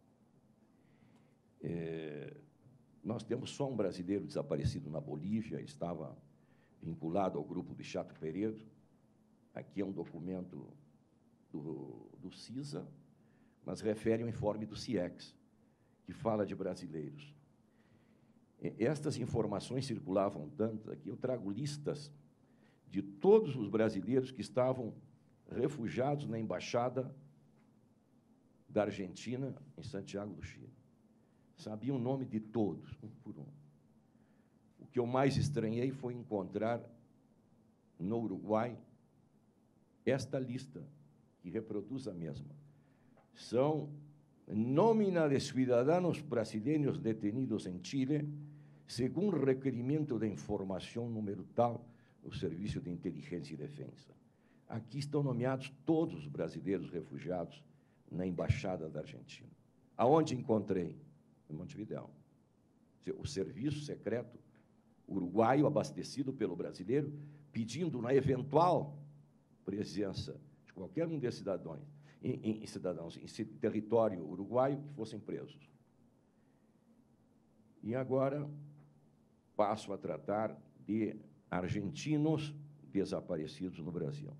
É, nós temos só um brasileiro desaparecido na Bolívia, estava vinculado ao grupo do Chato Peredo. Aqui é um documento do, do CISA, mas refere ao informe do CIEX, que fala de brasileiros. Estas informações circulavam tanto, aqui eu trago listas de todos os brasileiros que estavam refugiados na Embaixada da Argentina em Santiago do Chile. Sabia o nome de todos, um por um. O que eu mais estranhei foi encontrar no Uruguai esta lista, que reproduz a mesma. São nómina de cidadãos brasileiros detenidos em Chile, segundo requerimento de informação número tal do Serviço de Inteligência e Defesa. Aqui estão nomeados todos os brasileiros refugiados na Embaixada da Argentina. Aonde encontrei? Em Montevidéu. O serviço secreto uruguaio, abastecido pelo brasileiro, pedindo, na eventual presença de qualquer um desses cidadãos, em, em, cidadãos em território uruguaio, que fossem presos. E agora passo a tratar de argentinos desaparecidos no Brasil.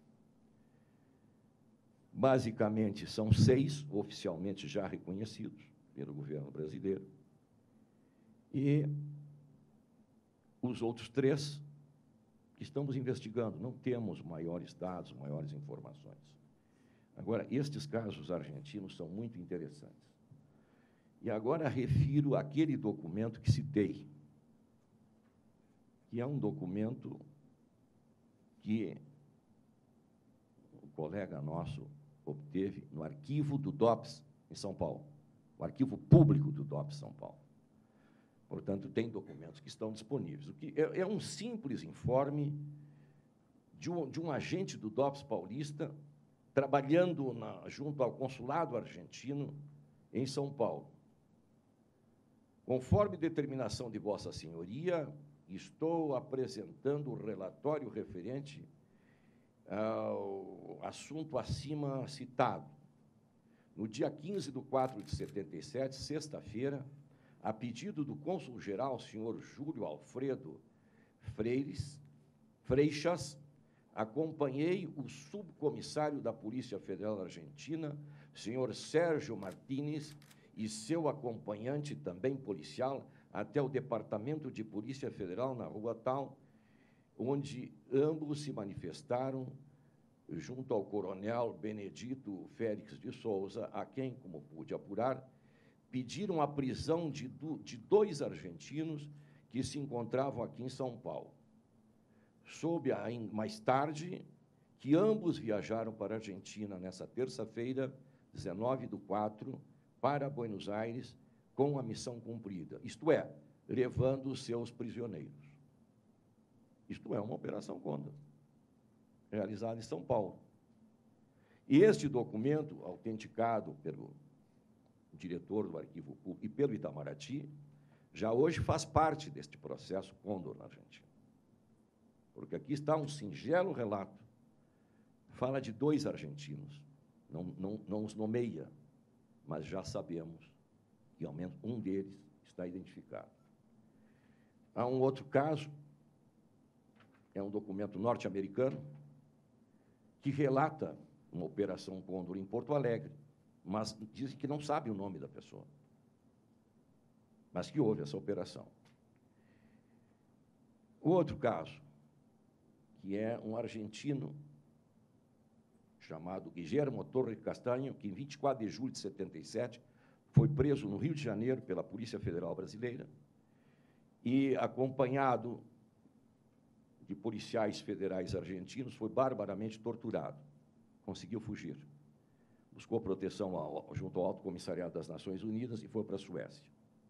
Basicamente, são seis oficialmente já reconhecidos pelo governo brasileiro, e os outros três que estamos investigando, não temos maiores dados, maiores informações. Agora, estes casos argentinos são muito interessantes. E agora refiro aquele documento que citei, que é um documento que o colega nosso obteve no arquivo do DOPS em São Paulo, o arquivo público do DOPS São Paulo. Portanto, tem documentos que estão disponíveis. O que é, é um simples informe de um, de um agente do DOPS paulista trabalhando na, junto ao consulado argentino em São Paulo. Conforme determinação de Vossa Senhoria, estou apresentando o relatório referente ao assunto acima citado. No dia quinze de quatro de setenta e sete, sexta-feira, a pedido do cônsul-geral, senhor Júlio Alfredo Freires, Freixas, acompanhei o subcomissário da Polícia Federal Argentina, senhor Sérgio Martínez, e seu acompanhante, também policial, até o Departamento de Polícia Federal, na Rua Tal, onde ambos se manifestaram junto ao coronel Benedito Félix de Souza, a quem, como pude apurar, pediram a prisão de, do, de dois argentinos que se encontravam aqui em São Paulo. Soube mais tarde que ambos viajaram para a Argentina nessa terça-feira, dezenove de quatro, para Buenos Aires com a missão cumprida, isto é, levando os seus prisioneiros. Isto é uma operação Condor, realizada em São Paulo. E este documento, autenticado pelo diretor do Arquivo Público e pelo Itamaraty, já hoje faz parte deste processo Condor na Argentina. Porque aqui está um singelo relato, fala de dois argentinos, não, não, não os nomeia, mas já sabemos que ao menos um deles está identificado. Há um outro caso, é um documento norte-americano, que relata uma operação Condor em Porto Alegre, mas dizem que não sabe o nome da pessoa, mas que houve essa operação. O outro caso, que é um argentino chamado Guillermo Torre Castanho, que em vinte e quatro de julho de setenta e sete foi preso no Rio de Janeiro pela Polícia Federal Brasileira e, acompanhado de policiais federais argentinos, foi barbaramente torturado. Conseguiu fugir. Buscou proteção ao, junto ao Alto Comissariado das Nações Unidas e foi para a Suécia.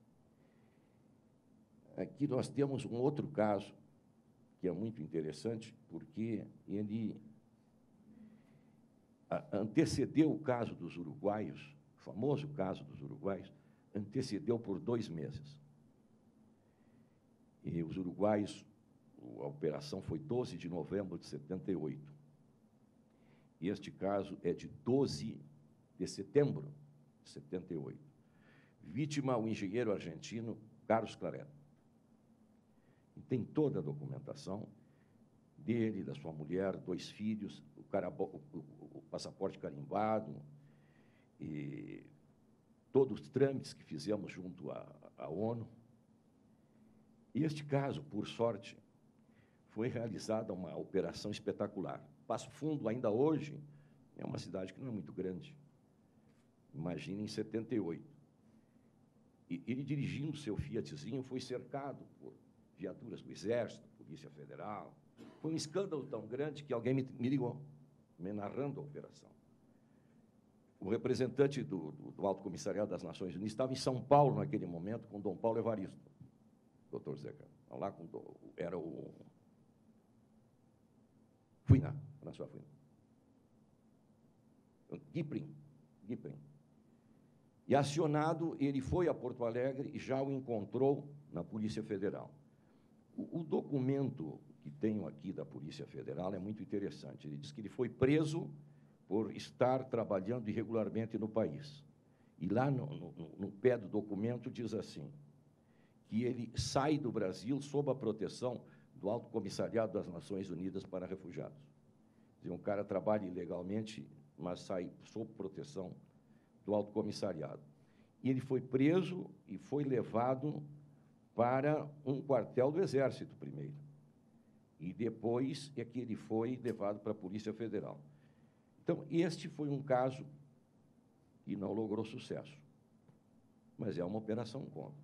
Aqui nós temos um outro caso, que é muito interessante, porque ele antecedeu o caso dos uruguaios, o famoso caso dos uruguaios, antecedeu por dois meses. E os uruguaios, a operação foi doze de novembro de setenta e oito. E este caso é de doze de setembro de setenta e oito. Vítima, o engenheiro argentino Carlos Claret. E tem toda a documentação dele, da sua mulher, dois filhos, o, carabo, o, o, o passaporte carimbado, e todos os trâmites que fizemos junto à, à ONU. E este caso, por sorte, foi realizada uma operação espetacular. Passo Fundo, ainda hoje, é uma cidade que não é muito grande. Imagina em setenta e oito. E ele, dirigindo seu Fiatzinho, foi cercado por viaturas do Exército, Polícia Federal. Foi um escândalo tão grande que alguém me, me ligou, me narrando a operação. O representante do, do, do Alto Comissariado das Nações Unidas estava em São Paulo, naquele momento, com Dom Paulo Evaristo, doutor Zé Carlos. Lá com, era o... Fuiná, François Fuiná. Guiprim, Guiprim. E, acionado, ele foi a Porto Alegre e já o encontrou na Polícia Federal. O, o documento que tenho aqui da Polícia Federal é muito interessante. Ele diz que ele foi preso por estar trabalhando irregularmente no país. E lá no, no, no pé do documento diz assim, que ele sai do Brasil sob a proteção do Alto Comissariado das Nações Unidas para Refugiados. Dizer, um cara trabalha ilegalmente, mas sai sob proteção do Alto Comissariado. E ele foi preso e foi levado para um quartel do Exército primeiro. E depois é que ele foi levado para a Polícia Federal. Então, este foi um caso que não logrou sucesso, mas é uma operação Condor.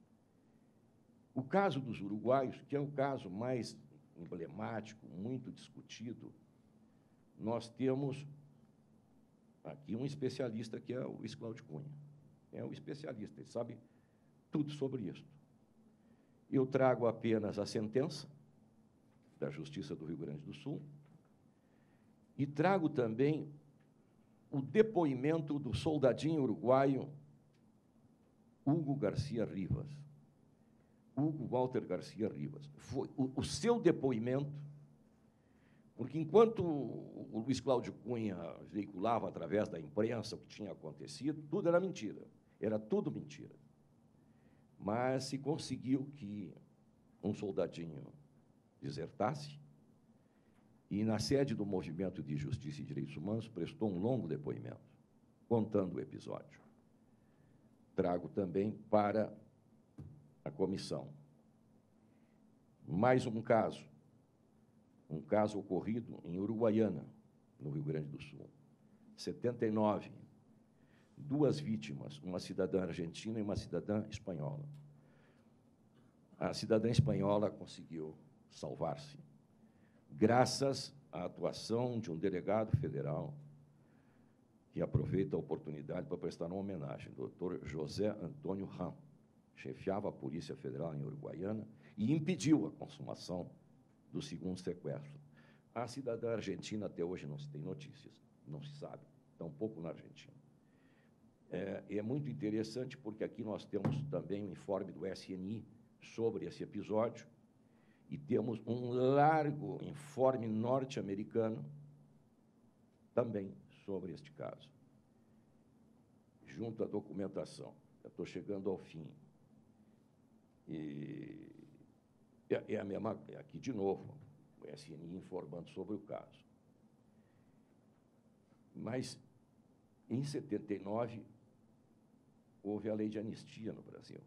O caso dos uruguaios, que é o caso mais emblemático, muito discutido, nós temos aqui um especialista, que é o Luiz Cláudio Cunha. É um especialista, ele sabe tudo sobre isso. Eu trago apenas a sentença da Justiça do Rio Grande do Sul e trago também o depoimento do soldadinho uruguaio Hugo Garcia Rivas. Hugo Walter Garcia Rivas. Foi o, o seu depoimento, porque enquanto o Luiz Cláudio Cunha veiculava através da imprensa o que tinha acontecido, tudo era mentira, era tudo mentira. Mas se conseguiu que um soldadinho desertasse, e na sede do Movimento de Justiça e Direitos Humanos prestou um longo depoimento, contando o episódio. Trago também para a comissão mais um caso, um caso ocorrido em Uruguaiana, no Rio Grande do Sul. setenta e nove, duas vítimas, uma cidadã argentina e uma cidadã espanhola. A cidadã espanhola conseguiu salvar-se, graças à atuação de um delegado federal que aproveito a oportunidade para prestar uma homenagem. doutor José Antônio Ram chefiava a Polícia Federal em Uruguaiana e impediu a consumação do segundo sequestro. A cidadã argentina até hoje não se tem notícias, não se sabe, tampouco na Argentina. É, é muito interessante porque aqui nós temos também um informe do S N I sobre esse episódio e temos um largo informe norte-americano também sobre este caso, junto à documentação. Eu estou chegando ao fim. E é, é a mesma, é aqui de novo, o S N I informando sobre o caso. Mas, em setenta e nove, houve a lei de anistia no Brasil.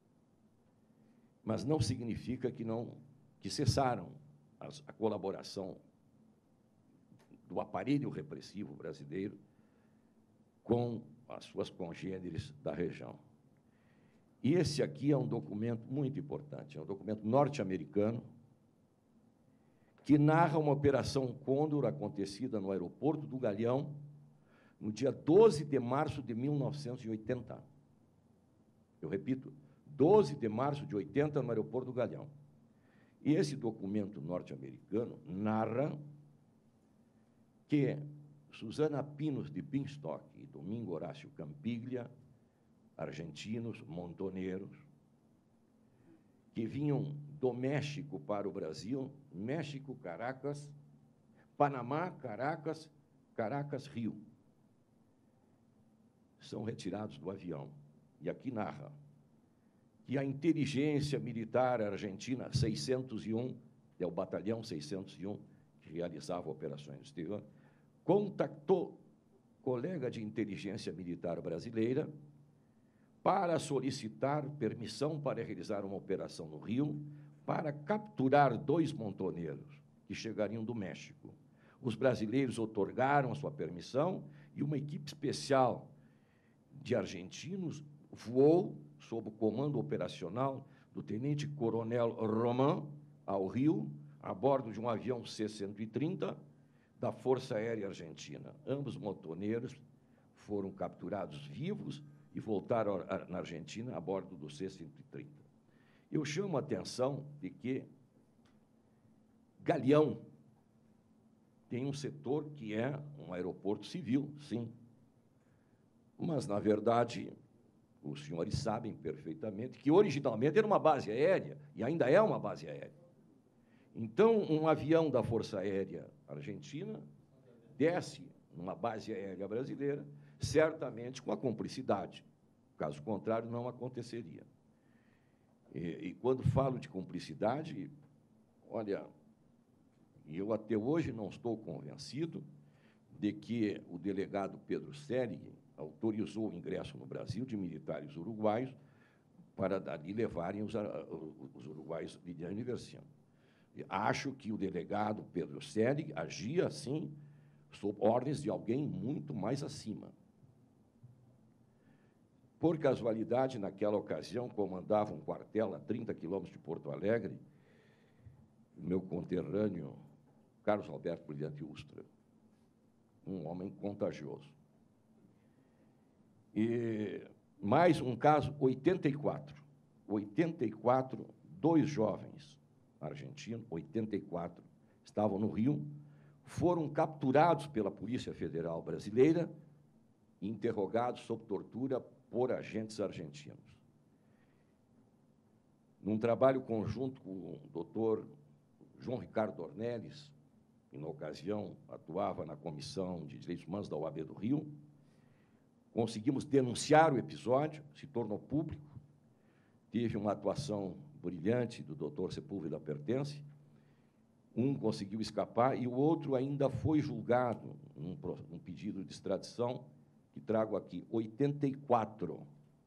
Mas não significa que, não, que cessaram as, a colaboração do aparelho repressivo brasileiro com as suas congêneres da região. E esse aqui é um documento muito importante, é um documento norte-americano que narra uma operação Condor acontecida no aeroporto do Galeão no dia doze de março de mil novecentos e oitenta. Eu repito, doze de março de oitenta, no aeroporto do Galeão. E esse documento norte-americano narra que Susana Pinos de Pinstock e Domingo Horácio Campiglia, argentinos, montoneiros, que vinham do México para o Brasil, México, Caracas, Panamá, Caracas, Caracas, Rio, são retirados do avião. E aqui narra que a inteligência militar argentina seiscentos e um, é o batalhão seiscentos e um, que realizava operações no exterior, contactou colega de inteligência militar brasileira para solicitar permissão para realizar uma operação no Rio, para capturar dois montoneiros que chegariam do México. Os brasileiros outorgaram a sua permissão e uma equipe especial de argentinos voou sob o comando operacional do tenente-coronel Román ao Rio, a bordo de um avião C cento e trinta da Força Aérea Argentina. Ambos montoneiros foram capturados vivos e voltaram na Argentina a bordo do C cento e trinta. Eu chamo a atenção de que Galeão tem um setor que é um aeroporto civil, sim, mas, na verdade, os senhores sabem perfeitamente que, originalmente, era uma base aérea, e ainda é uma base aérea. Então, um avião da Força Aérea Argentina desce numa base aérea brasileira, certamente com a cumplicidade. Caso contrário, não aconteceria. E, e quando falo de cumplicidade, olha, eu até hoje não estou convencido de que o delegado Pedro Selig autorizou o ingresso no Brasil de militares uruguaios para dali levarem os, os uruguaios de universidade. Acho que o delegado Pedro Selig agia assim, sob ordens de alguém muito mais acima. Por casualidade, naquela ocasião, comandava um quartel a trinta quilômetros de Porto Alegre, meu conterrâneo Carlos Alberto Brilhante Ustra, um homem contagioso. E mais um caso, oitenta e quatro. oitenta e quatro, dois jovens argentinos, oitenta e quatro, estavam no Rio, foram capturados pela Polícia Federal Brasileira e interrogados sob tortura por agentes argentinos. Num trabalho conjunto com o doutor João Ricardo Ornelis, que, na ocasião, atuava na Comissão de Direitos Humanos da O A B do Rio, conseguimos denunciar o episódio, se tornou público, teve uma atuação brilhante do doutor Sepúlveda Pertence, um conseguiu escapar e o outro ainda foi julgado num, num pedido de extradição, que trago aqui, oitenta e quatro.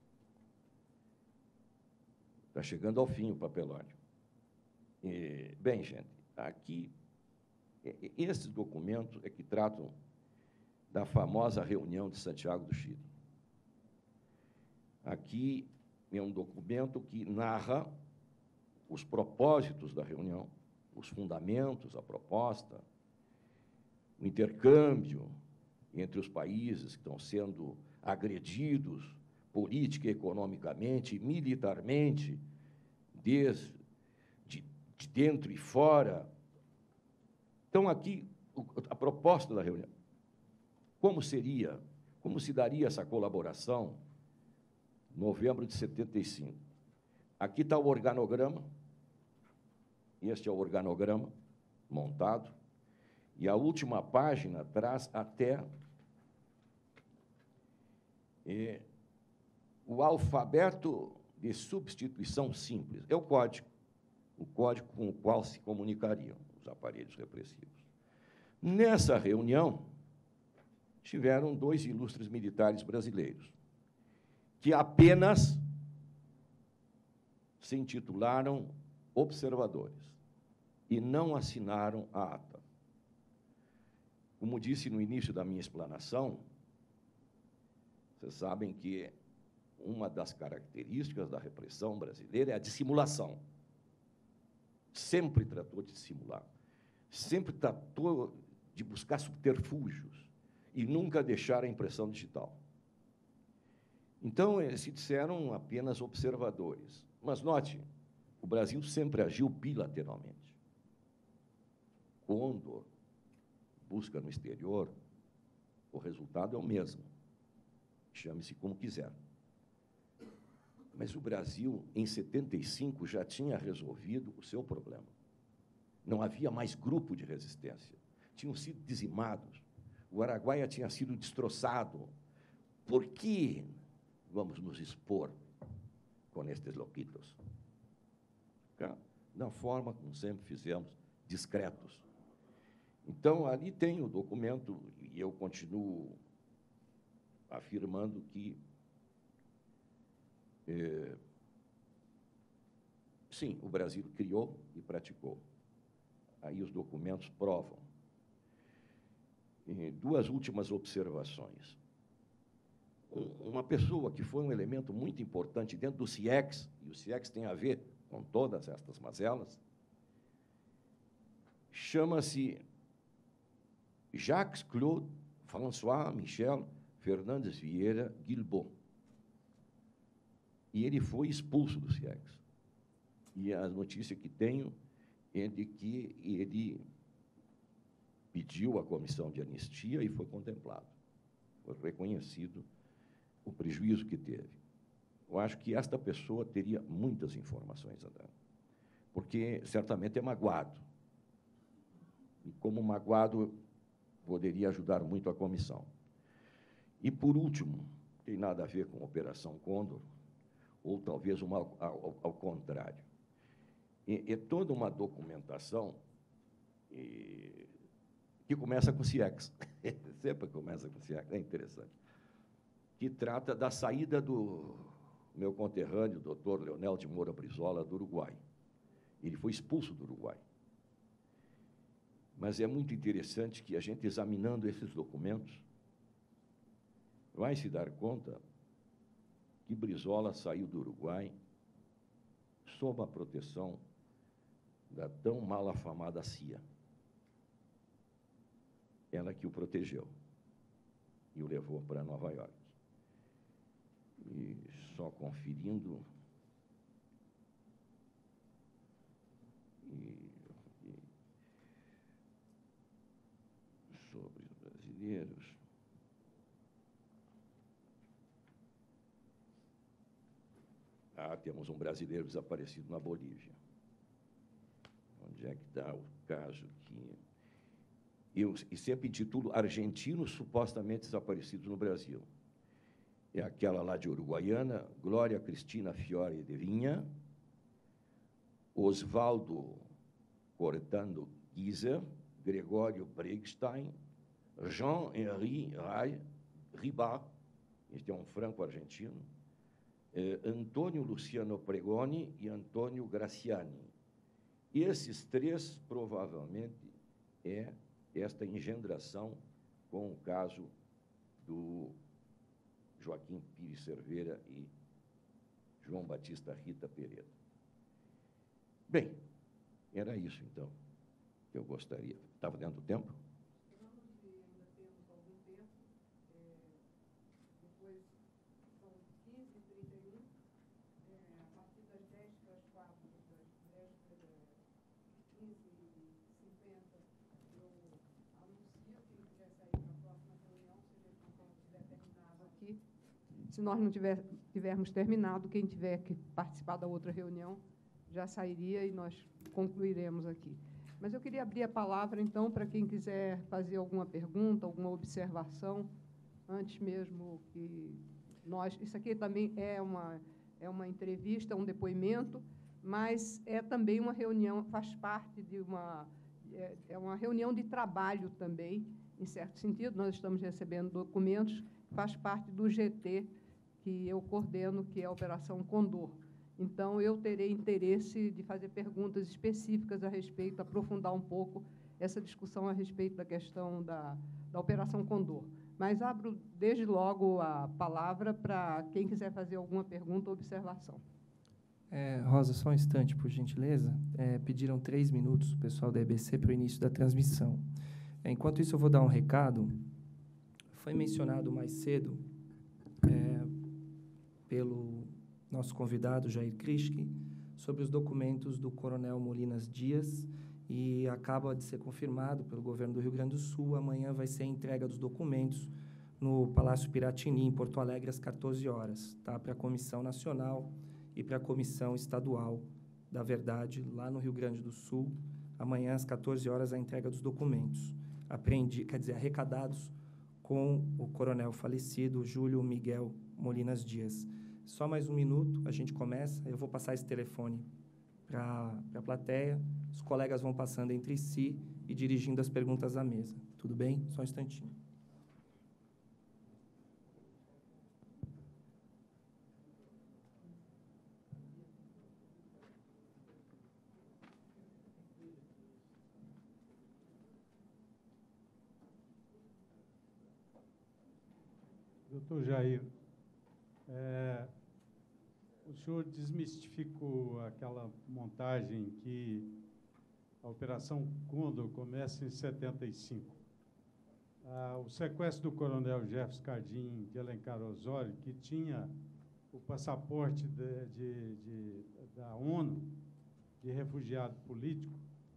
Está chegando ao fim o papelório. E, bem, gente, aqui, esses documentos é que tratam da famosa reunião de Santiago do Chile. Aqui é um documento que narra os propósitos da reunião, os fundamentos, a proposta, o intercâmbio, entre os países que estão sendo agredidos política, economicamente, militarmente, desde de, de dentro e fora. Então, aqui, a proposta da reunião. Como seria, como se daria essa colaboração em novembro de setenta e cinco? Aqui está o organograma, este é o organograma montado, e a última página traz até é, o alfabeto de substituição simples. É o código, o código com o qual se comunicariam os aparelhos repressivos. Nessa reunião, tiveram dois ilustres militares brasileiros, que apenas se intitularam observadores e não assinaram a ata. Como disse no início da minha explanação, vocês sabem que uma das características da repressão brasileira é a dissimulação. Sempre tratou de dissimular, sempre tratou de buscar subterfúgios e nunca deixar a impressão digital. Então, eles se disseram apenas observadores. Mas, note, o Brasil sempre agiu bilateralmente. Quando busca no exterior, o resultado é o mesmo. Chame-se como quiser. Mas o Brasil, em setenta e cinco, já tinha resolvido o seu problema. Não havia mais grupo de resistência. Tinham sido dizimados. O Araguaia tinha sido destroçado. Por que vamos nos expor com estes loquitos? Da forma como sempre fizemos, discretos. Então, ali tem o documento, e eu continuo afirmando que, é, sim, o Brasil criou e praticou. Aí os documentos provam. E duas últimas observações. Uma pessoa que foi um elemento muito importante dentro do CIEX, e o CIEX tem a ver com todas estas mazelas, chama-se Jacques-Claude François Michel Fernandes Vieira Guilbault. E ele foi expulso do CIEX. E a notícia que tenho é de que ele pediu a comissão de anistia e foi contemplado. Foi reconhecido o prejuízo que teve. Eu acho que esta pessoa teria muitas informações a dar, porque certamente é magoado. E, como magoado, poderia ajudar muito a comissão. E, por último, tem nada a ver com a Operação Condor, ou talvez uma, ao, ao contrário. É, é toda uma documentação e, que começa com o CIEX. Sempre começa com o CIEX, é interessante. Que trata da saída do meu conterrâneo, doutor Leonel de Moura Brizola, do Uruguai. Ele foi expulso do Uruguai. Mas é muito interessante que a gente, examinando esses documentos, vai se dar conta que Brizola saiu do Uruguai sob a proteção da tão mal afamada C I A. Ela que o protegeu e o levou para Nova York. E só conferindo... E, e, sobre os brasileiros... Ah, temos um brasileiro desaparecido na Bolívia. Onde é que está o caso que... Eu e sempre intitulo argentinos supostamente desaparecidos no Brasil. É aquela lá de Uruguaiana, Glória Cristina Fiore de Vinha, Osvaldo Cortando Gizer, Gregório Bregstein, Jean-Henri Ribard, este é um franco-argentino, eh, Antônio Luciano Pregoni e Antônio Graciani. E esses três, provavelmente, é esta engendração com o caso do Joaquim Pires Cerveira e João Batista Rita Pereira. Bem, era isso, então, que eu gostaria. Estava dentro do tempo? das dez para as quatro, das dez para quinze e cinquenta, eu anuncio quem quiser sair para a próxima reunião, se a gente não tiver terminado aqui. Se nós não tiver, tivermos terminado, quem tiver que participar da outra reunião já sairia e nós concluiremos aqui. Mas eu queria abrir a palavra, então, para quem quiser fazer alguma pergunta, alguma observação, antes mesmo que nós... Isso aqui também é uma, é uma entrevista, um depoimento, mas é também uma reunião, faz parte de uma... É, é uma reunião de trabalho também, em certo sentido. Nós estamos recebendo documentos, faz parte do G T, que eu coordeno, que é a Operação Condor. Então, eu terei interesse de fazer perguntas específicas a respeito, aprofundar um pouco essa discussão a respeito da questão da, da Operação Condor. Mas abro, desde logo, a palavra para quem quiser fazer alguma pergunta ou observação. É, Rosa, só um instante, por gentileza. É, pediram três minutos, o pessoal da E B C, para o início da transmissão. É, enquanto isso, eu vou dar um recado. Foi mencionado mais cedo, é, pelo nosso convidado, Jair Krischke, sobre os documentos do Coronel Molinas Dias, e acaba de ser confirmado pelo governo do Rio Grande do Sul. Amanhã vai ser a entrega dos documentos no Palácio Piratini, em Porto Alegre, às quatorze horas, tá? Para a Comissão Nacional e para a Comissão Estadual da Verdade, lá no Rio Grande do Sul. Amanhã, às quatorze horas, a entrega dos documentos, aprendi, quer dizer, arrecadados com o coronel falecido Júlio Miguel Molinas Dias. Só mais um minuto, a gente começa. Eu vou passar esse telefone para a plateia. Os colegas vão passando entre si e dirigindo as perguntas à mesa. Tudo bem? Só um instantinho. Doutor Jair, é, o senhor desmistificou aquela montagem que a Operação Condor começa em setenta e cinco. Ah, o sequestro do coronel Jefferson Cardim de Alencar Osório, que tinha o passaporte de, de, de, da ONU de refugiado político,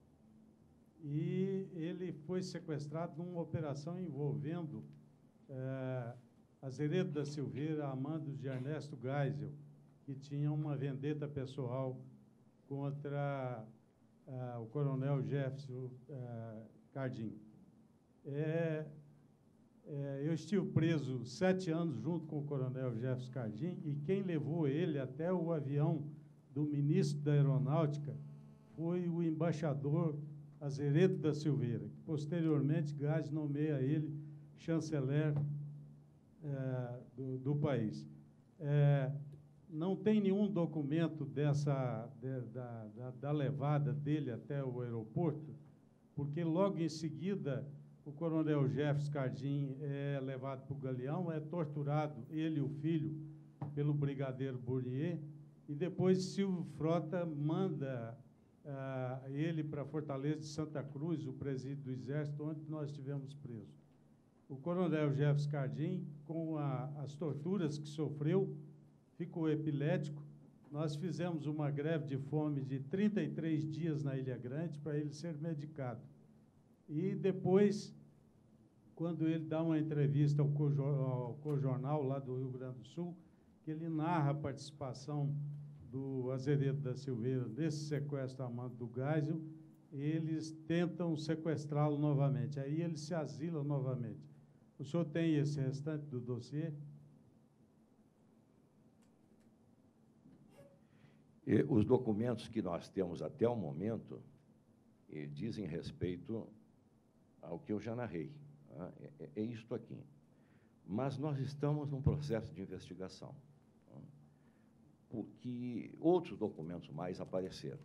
e ele foi sequestrado numa operação envolvendo é, Azeredo da Silveira, a mando de Ernesto Geisel, que tinha uma vendetta pessoal contra uh, o coronel Jefferson uh, Cardim. É, é, eu estive preso sete anos junto com o coronel Jefferson Cardim, e quem levou ele até o avião do ministro da Aeronáutica foi o embaixador Azeredo da Silveira, que posteriormente Geisel nomeia ele chanceler É, do, do país. É, não tem nenhum documento dessa, de, da, da, da levada dele até o aeroporto, porque logo em seguida o coronel Jefferson Cardim é levado para o Galeão, é torturado, ele e o filho, pelo brigadeiro Bournier, e depois Silvio Frota manda ah, ele para a Fortaleza de Santa Cruz, o presídio do Exército, onde nós estivemos presos. O coronel Jefferson Cardim, com a, as torturas que sofreu, ficou epilético. Nós fizemos uma greve de fome de trinta e três dias na Ilha Grande para ele ser medicado. E depois, quando ele dá uma entrevista ao Cojornal, lá do Rio Grande do Sul, que ele narra a participação do Azeredo da Silveira nesse sequestro a mando do Geisel, eles tentam sequestrá-lo novamente. Aí ele se asila novamente. O senhor tem esse restante do dossiê? E os documentos que nós temos até o momento eh, dizem respeito ao que eu já narrei. Tá? É, é, é isto aqui. Mas nós estamos num processo de investigação, tá? Porque outros documentos mais apareceram.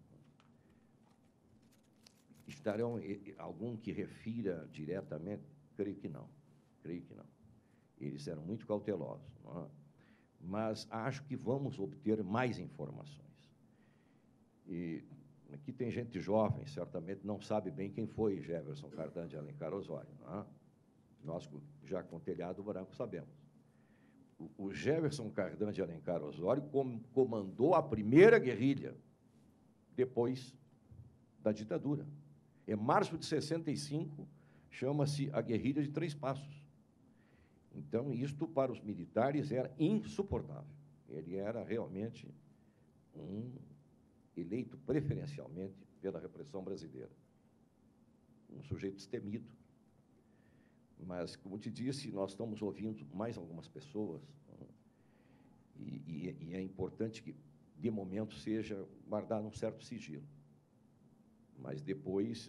Estarão algum que refira diretamente? Creio que não. Creio que não. Eles eram muito cautelosos, não é? Mas acho que vamos obter mais informações. E aqui tem gente jovem, certamente não sabe bem quem foi Jefferson Cardim de Alencar Osório, não é? Nós, já com telhado branco, sabemos. o Jefferson Cardan de Alencar Osório com, comandou a primeira guerrilha depois da ditadura. Em março de sessenta e cinco, chama-se a Guerrilha de Três Passos. Então, isto para os militares era insuportável. Ele era realmente um eleito preferencialmente pela repressão brasileira. Um sujeito destemido. Mas, como te disse, nós estamos ouvindo mais algumas pessoas, e, e, e é importante que, de momento, seja guardado um certo sigilo. Mas depois,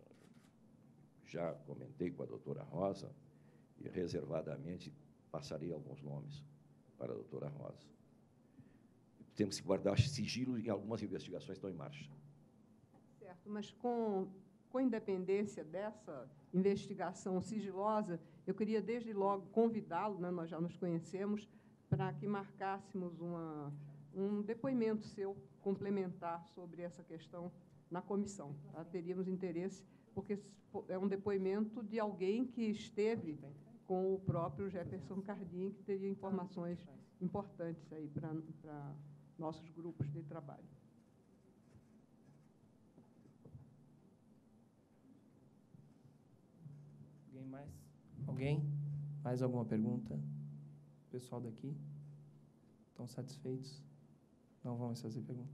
já comentei com a doutora Rosa, e reservadamente passarei alguns nomes para a doutora Rosa. Temos que guardar sigilo e algumas investigações estão em marcha. Certo, mas com, com independência dessa investigação sigilosa, eu queria desde logo convidá-lo, né, nós já nos conhecemos, para que marcássemos uma, um depoimento seu complementar sobre essa questão na comissão. Tá? Teríamos interesse, porque é um depoimento de alguém que esteve com o próprio Jefferson Cardim, que teria informações importantes aí para, para nossos grupos de trabalho. Alguém mais? Alguém? Mais alguma pergunta? Pessoal daqui? Estão satisfeitos? Não vão mais fazer pergunta?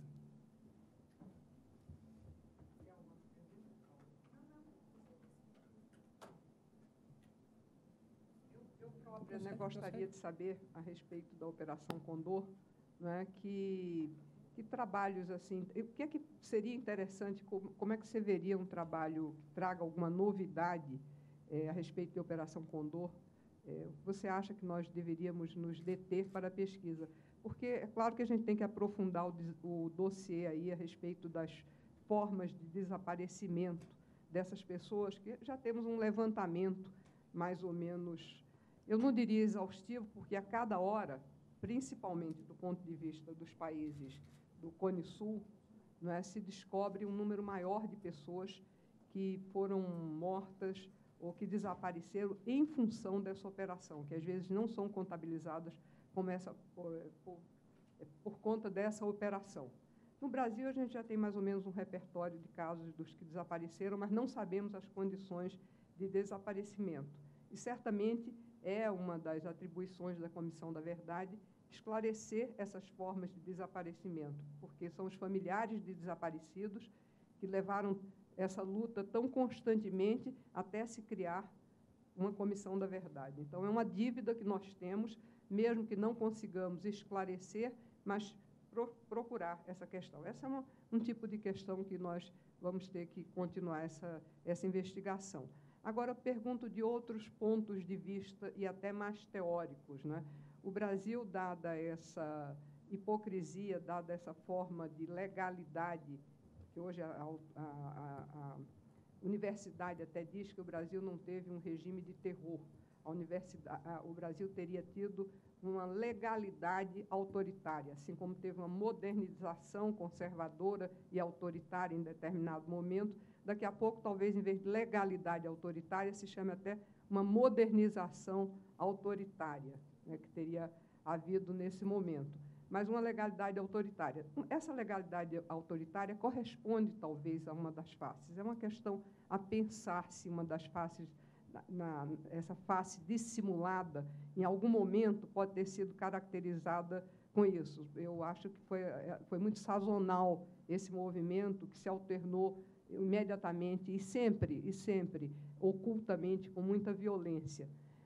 Eu própria, né, gostaria de saber a respeito da Operação Condor, né, que, que trabalhos assim, o que é que seria interessante, como, como é que você veria um trabalho que traga alguma novidade é, a respeito da Operação Condor? É, você acha que nós deveríamos nos deter para a pesquisa? Porque é claro que a gente tem que aprofundar o, o dossiê aí a respeito das formas de desaparecimento dessas pessoas, que já temos um levantamento mais ou menos, eu não diria exaustivo, porque a cada hora, principalmente do ponto de vista dos países do Cone Sul, não é, se descobre um número maior de pessoas que foram mortas ou que desapareceram em função dessa operação, que às vezes não são contabilizadas como essa, por, por, por conta dessa operação. No Brasil, a gente já tem mais ou menos um repertório de casos dos que desapareceram, mas não sabemos as condições de desaparecimento. E, certamente, é uma das atribuições da Comissão da Verdade esclarecer essas formas de desaparecimento, porque são os familiares de desaparecidos que levaram essa luta tão constantemente até se criar uma Comissão da Verdade. Então, é uma dívida que nós temos, mesmo que não consigamos esclarecer, mas pro, procurar essa questão. Essa é uma, um tipo de questão que nós vamos ter que continuar essa, essa investigação. Agora, eu pergunto de outros pontos de vista e até mais teóricos, né? O Brasil, dada essa hipocrisia, dada essa forma de legalidade, que hoje a, a, a, a universidade até diz que o Brasil não teve um regime de terror. A universidade, a, o Brasil teria tido uma legalidade autoritária, assim como teve uma modernização conservadora e autoritária em determinado momento. Daqui a pouco, talvez, em vez de legalidade autoritária, se chame até uma modernização autoritária, né, que teria havido nesse momento. Mas uma legalidade autoritária. Essa legalidade autoritária corresponde, talvez, a uma das faces. É uma questão a pensar se uma das faces, na, na, essa face dissimulada, em algum momento, pode ter sido caracterizada com isso. Eu acho que foi, foi muito sazonal esse movimento que se alternou imediatamente e sempre, e sempre, ocultamente, com muita violência.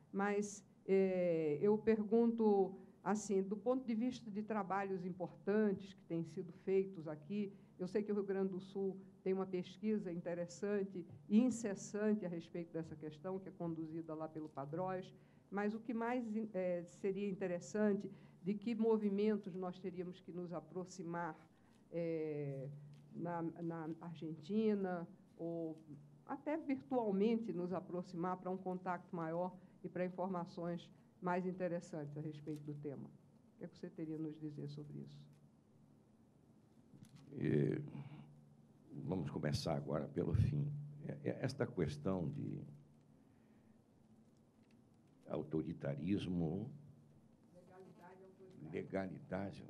Mas é, eu pergunto, assim, do ponto de vista de trabalhos importantes que têm sido feitos aqui, eu sei que o Rio Grande do Sul tem uma pesquisa interessante e incessante a respeito dessa questão, que é conduzida lá pelo Padrós, mas o que mais é, seria interessante, de que movimentos nós teríamos que nos aproximar é, na, na Argentina, ou até virtualmente nos aproximar para um contato maior e para informações mais interessantes a respeito do tema. O que é que você teria a nos dizer sobre isso? E, vamos começar agora pelo fim. Esta questão de autoritarismo, legalidade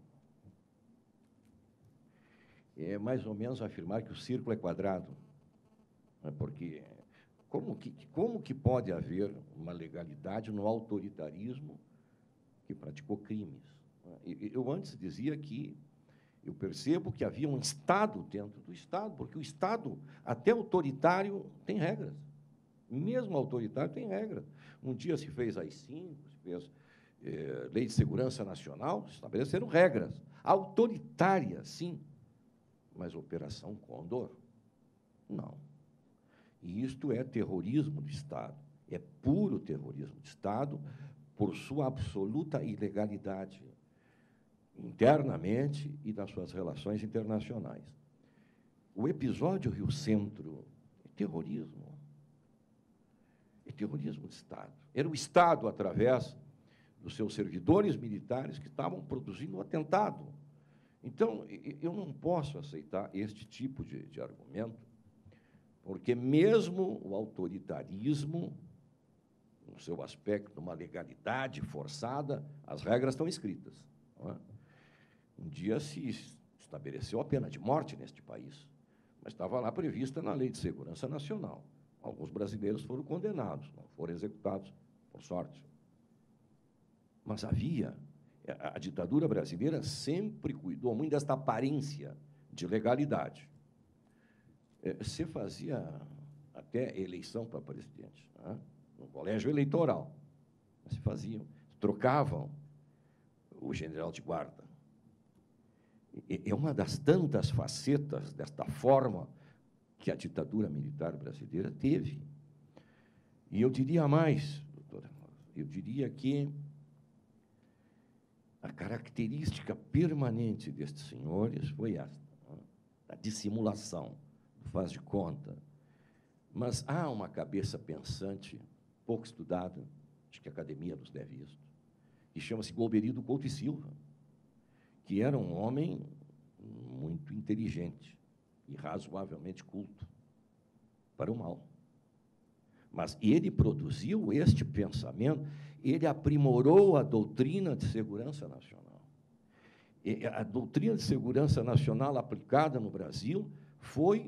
é mais ou menos afirmar que o círculo é quadrado, né? Porque como que, como que pode haver uma legalidade no autoritarismo que praticou crimes? Eu antes dizia que eu percebo que havia um Estado dentro do Estado, porque o Estado, até autoritário, tem regras. Mesmo autoritário tem regras. Um dia se fez A I cinco, se fez eh, Lei de Segurança Nacional, se estabeleceram regras. Autoritária, sim, mas Operação Condor, não. E isto é terrorismo de Estado, é puro terrorismo de Estado, por sua absoluta ilegalidade, internamente e nas suas relações internacionais. O episódio Rio Centro é terrorismo. É terrorismo de Estado. Era o Estado, através dos seus servidores militares, que estavam produzindo o atentado. Então, eu não posso aceitar este tipo de, de argumento, porque mesmo o autoritarismo, no seu aspecto, uma legalidade forçada, as regras estão escritas. Não é? Um dia se estabeleceu a pena de morte neste país, mas estava lá prevista na Lei de Segurança Nacional. Alguns brasileiros foram condenados, não foram executados, por sorte. Mas havia, a, a ditadura brasileira sempre cuidou muito desta aparência de legalidade. É, se fazia até eleição para presidente, né? No colégio eleitoral. Se faziam, trocavam o general de guarda. É uma das tantas facetas desta forma que a ditadura militar brasileira teve. E eu diria mais, doutora, eu diria que a característica permanente destes senhores foi esta, né? A dissimulação, do faz de conta. Mas há uma cabeça pensante, pouco estudada, acho que a academia nos deve isso, que chama-se Golbery do Couto e Silva, que era um homem muito inteligente e razoavelmente culto, para o mal. Mas ele produziu este pensamento, ele aprimorou a doutrina de segurança nacional. E a doutrina de segurança nacional aplicada no Brasil foi,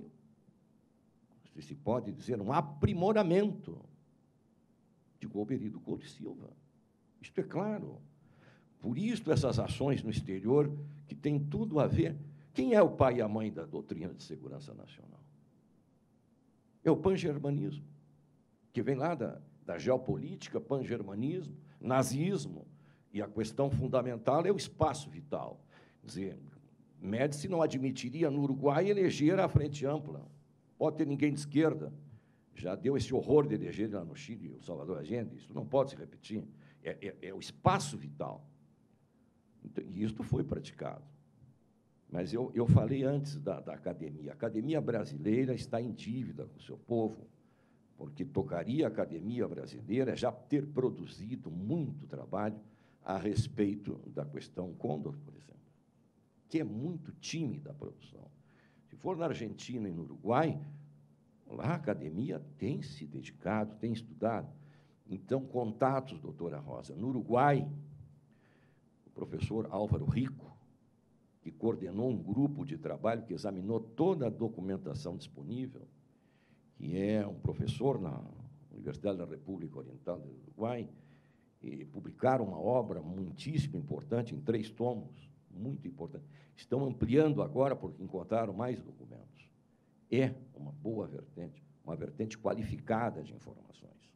se pode dizer, um aprimoramento de Golbery do Couto e Silva. Isto é claro. Por isso, essas ações no exterior, que têm tudo a ver... Quem é o pai e a mãe da doutrina de segurança nacional? É o pangermanismo, que vem lá da, da geopolítica, pangermanismo, nazismo, e a questão fundamental é o espaço vital. Quer dizer, Médici não admitiria no Uruguai eleger a Frente Ampla. Pode ter ninguém de esquerda. Já deu esse horror de eleger lá no Chile o Salvador Allende. Isso não pode se repetir. É, é, é o espaço vital. Então, e isto foi praticado. Mas eu, eu falei antes da, da academia. A academia brasileira está em dívida com o seu povo, porque tocaria a academia brasileira já ter produzido muito trabalho a respeito da questão Condor, por exemplo, que é muito tímida a produção. Se for na Argentina e no Uruguai, lá a academia tem se dedicado, tem estudado. Então, contatos, doutora Rosa, no Uruguai, o professor Álvaro Rico, que coordenou um grupo de trabalho que examinou toda a documentação disponível, que é um professor na Universidade da República Oriental do Uruguai, e publicaram uma obra muitíssimo importante, em três tomos, muito importante. Estão ampliando agora, porque encontraram mais documentos. É uma boa vertente, uma vertente qualificada de informações.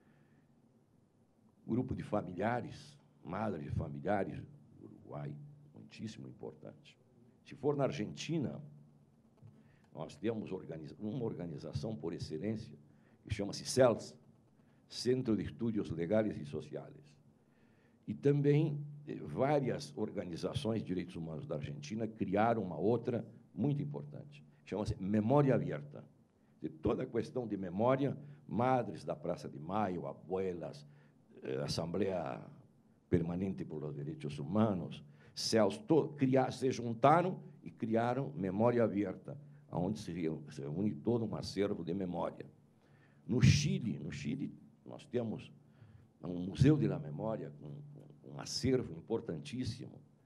Grupo de familiares, madres de familiares do Uruguai, muitíssimo importante. Se for na Argentina, nós temos organiza uma organização por excelência, que chama-se C E L S, Centro de Estudos Legais e Sociais. E também várias organizações de direitos humanos da Argentina criaram uma outra muito importante, chama-se Memória Aberta. De toda a questão de memória, madres da Praça de Maio, abuelas, eh, Assembleia Permanente por los Direitos Humanos, céus, criar, se juntaram e criaram Memória Aberta, onde se reúne todo um acervo de memória. No Chile, no Chile, nós temos um Museu de la Memória, um, um acervo importantíssimo,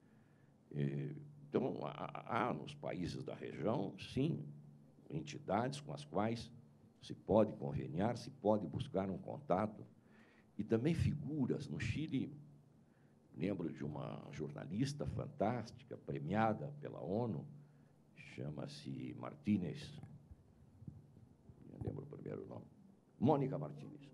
Então, há, há nos países da região, sim, entidades com as quais se pode conveniar, se pode buscar um contato, e também figuras. No Chile, lembro de uma jornalista fantástica, premiada pela ONU, chama-se Martínez, não lembro o primeiro nome, Mônica Martínez.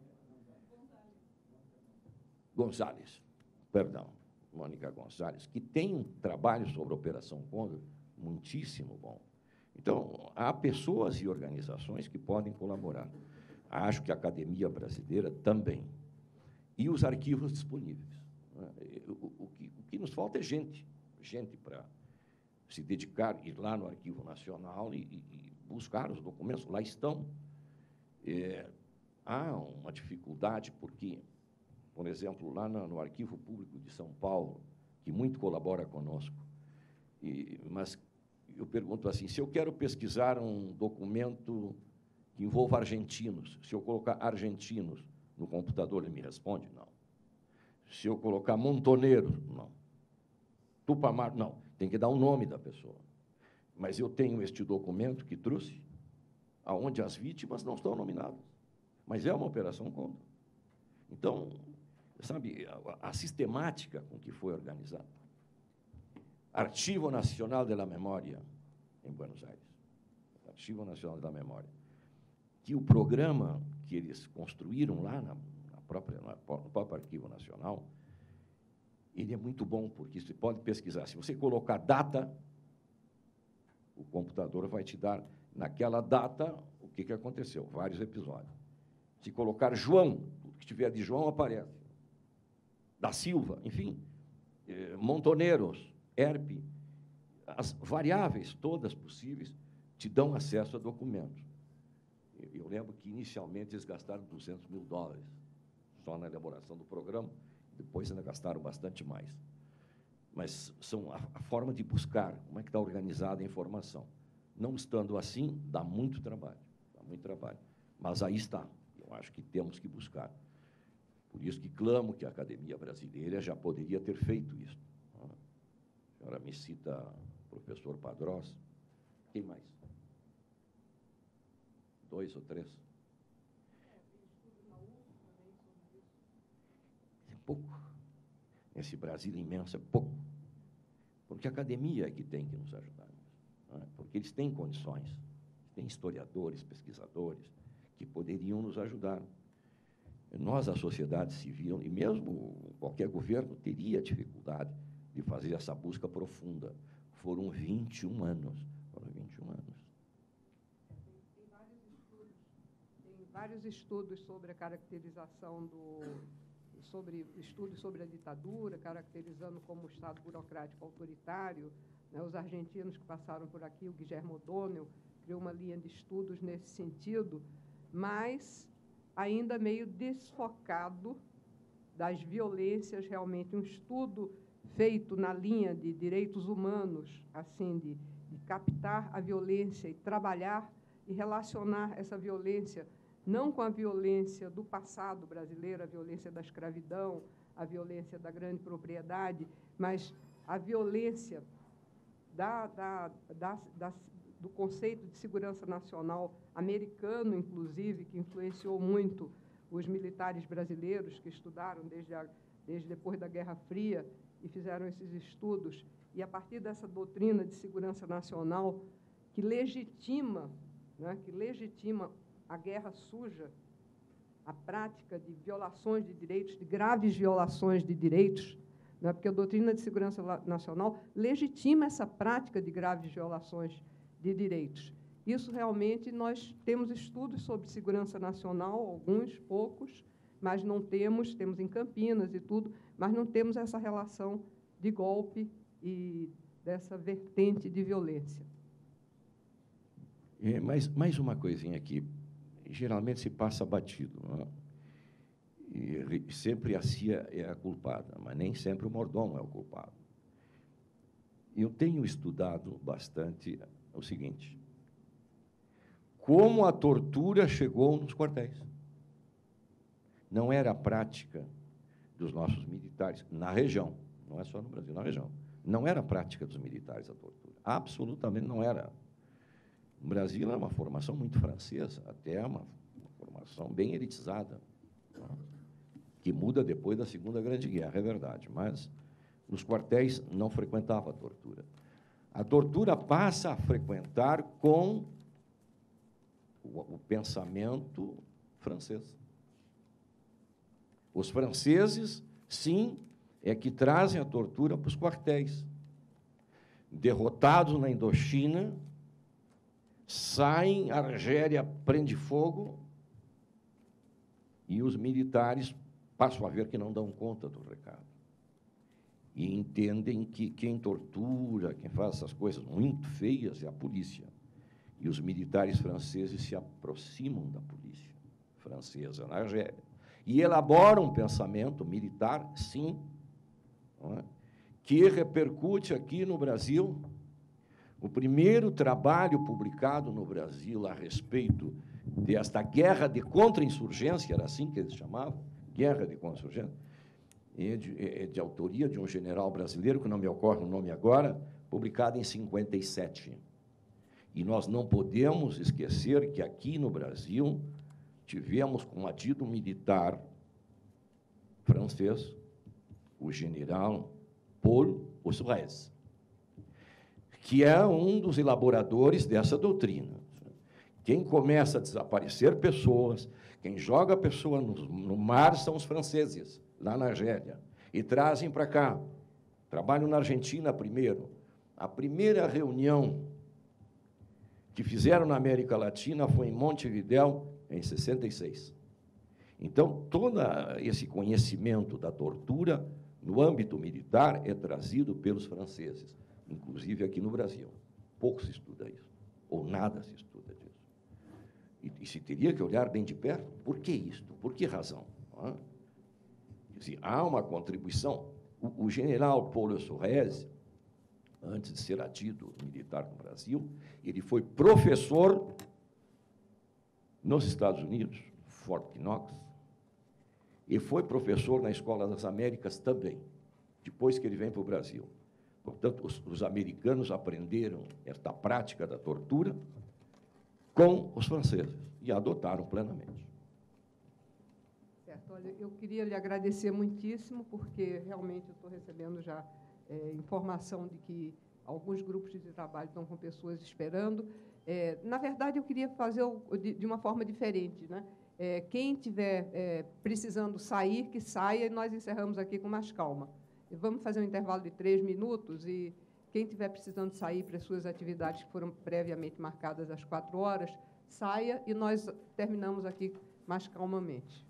González, perdão, Mônica González, que tem um trabalho sobre a Operação Condor muitíssimo bom. Então, há pessoas e organizações que podem colaborar. Acho que a Academia Brasileira também. E os arquivos disponíveis. O, o, que, o que nos falta é gente, gente para se dedicar, ir lá no Arquivo Nacional e, e buscar os documentos. Lá estão. É, há uma dificuldade, porque, por exemplo, lá no, no Arquivo Público de São Paulo, que muito colabora conosco, e, mas eu pergunto assim, se eu quero pesquisar um documento que envolva argentinos, se eu colocar argentinos no computador, ele me responde? Não. Se eu colocar montoneiro, não. Tupamar, não. Tem que dar o nome da pessoa. Mas eu tenho este documento que trouxe, aonde as vítimas não estão nominadas. Mas é uma operação contra. Então, sabe, a, a sistemática com que foi organizada. Arquivo Nacional da Memória, em Buenos Aires. Arquivo Nacional da Memória. Que o programa que eles construíram lá na, na própria, no próprio Arquivo Nacional, ele é muito bom, porque você pode pesquisar. Se você colocar data, o computador vai te dar, naquela data, o que, que aconteceu, vários episódios. Se colocar João, o que tiver de João aparece. Da Silva, enfim, eh, Montoneiros, Herpe, as variáveis todas possíveis te dão acesso a documentos. Eu lembro que, inicialmente, eles gastaram duzentos mil dólares só na elaboração do programa, depois ainda gastaram bastante mais. Mas são a, a forma de buscar, como é que está organizada a informação. Não estando assim, dá muito trabalho, dá muito trabalho. Mas aí está, eu acho que temos que buscar. Por isso que clamo que a Academia Brasileira já poderia ter feito isso. A senhora me cita o professor Padrós. Quem mais? Dois ou três? É pouco. Esse Brasil imenso é pouco. Porque a academia é que tem que nos ajudar. Não é? Porque eles têm condições, têm historiadores, pesquisadores, que poderiam nos ajudar. Nós, a sociedade civil, e mesmo qualquer governo, teria dificuldade de fazer essa busca profunda. Foram vinte e um anos. Foram vinte e um anos. Tem, tem vários estudos, tem vários estudos sobre a caracterização do... sobre estudos sobre a ditadura, caracterizando como um Estado burocrático autoritário. Né? Os argentinos que passaram por aqui, o Guillermo O'Donnell, criou uma linha de estudos nesse sentido, mas ainda meio desfocado das violências, realmente um estudo feito na linha de direitos humanos, assim, de, de captar a violência e trabalhar e relacionar essa violência não com a violência do passado brasileiro, a violência da escravidão, a violência da grande propriedade, mas a violência da, da, da, da, do conceito de segurança nacional americano, inclusive, que influenciou muito os militares brasileiros que estudaram desde, a, desde depois da Guerra Fria e fizeram esses estudos, e a partir dessa doutrina de segurança nacional que legitima, né, que legitima a guerra suja, a prática de violações de direitos, de graves violações de direitos, né, porque a doutrina de segurança nacional legitima essa prática de graves violações de direitos. Isso, realmente, nós temos estudos sobre segurança nacional, alguns, poucos, mas não temos, temos em Campinas e tudo, mas não temos essa relação de golpe e dessa vertente de violência. É, mais, mais uma coisinha aqui. Geralmente se passa batido, não é? E sempre a C I A é a culpada, mas nem sempre o mordomo é o culpado. Eu tenho estudado bastante o seguinte: como a tortura chegou nos quartéis. Não era a prática dos nossos militares, na região, não é só no Brasil, na região. Não era prática dos militares a tortura. Absolutamente não era. No Brasil era uma formação muito francesa, até uma, uma formação bem elitizada, né? Que muda depois da Segunda Grande Guerra, é verdade, mas nos quartéis não frequentava a tortura. A tortura passa a frequentar com o, o pensamento francês. Os franceses, sim, é que trazem a tortura para os quartéis. Derrotados na Indochina, saem, a Argélia prende fogo e os militares passam a ver que não dão conta do recado. E entendem que quem tortura, quem faz essas coisas muito feias é a polícia. E os militares franceses se aproximam da polícia francesa na Argélia e elaboram um pensamento militar, sim, não é? Que repercute aqui no Brasil. O primeiro trabalho publicado no Brasil a respeito desta guerra de contra-insurgência, era assim que eles chamavam, guerra de contra-insurgência, é de, é de autoria de um general brasileiro, que não me ocorre o nome agora, publicado em cinquenta e sete. E nós não podemos esquecer que aqui no Brasil tivemos combatido um militar francês, o general Paul Ossourès, que é um dos elaboradores dessa doutrina. Quem começa a desaparecer pessoas, quem joga a pessoa no, no mar são os franceses, lá na Argélia, e trazem para cá. Trabalham na Argentina primeiro. A primeira reunião que fizeram na América Latina foi em Montevidéu, em sessenta e seis. Então, todo esse conhecimento da tortura, no âmbito militar, é trazido pelos franceses, inclusive aqui no Brasil. Pouco se estuda isso, ou nada se estuda disso. E, e se teria que olhar bem de perto, por que isto? Por que razão? Não é? Quer dizer, há uma contribuição. O, o general Paul Ossourès, antes de ser atido militar no Brasil, ele foi professor nos Estados Unidos, Fort Knox, e foi professor na Escola das Américas também, depois que ele vem para o Brasil. Portanto, os, os americanos aprenderam esta prática da tortura com os franceses e a adotaram plenamente. Certo. Olha, eu queria lhe agradecer muitíssimo, porque realmente eu estou recebendo já é, informação de que alguns grupos de trabalho estão com pessoas esperando. É, na verdade, eu queria fazer de, de uma forma diferente, né? É, quem estiver é, precisando sair, que saia, e nós encerramos aqui com mais calma. E vamos fazer um intervalo de três minutos, e quem estiver precisando sair para as suas atividades que foram previamente marcadas às quatro horas, saia, e nós terminamos aqui mais calmamente.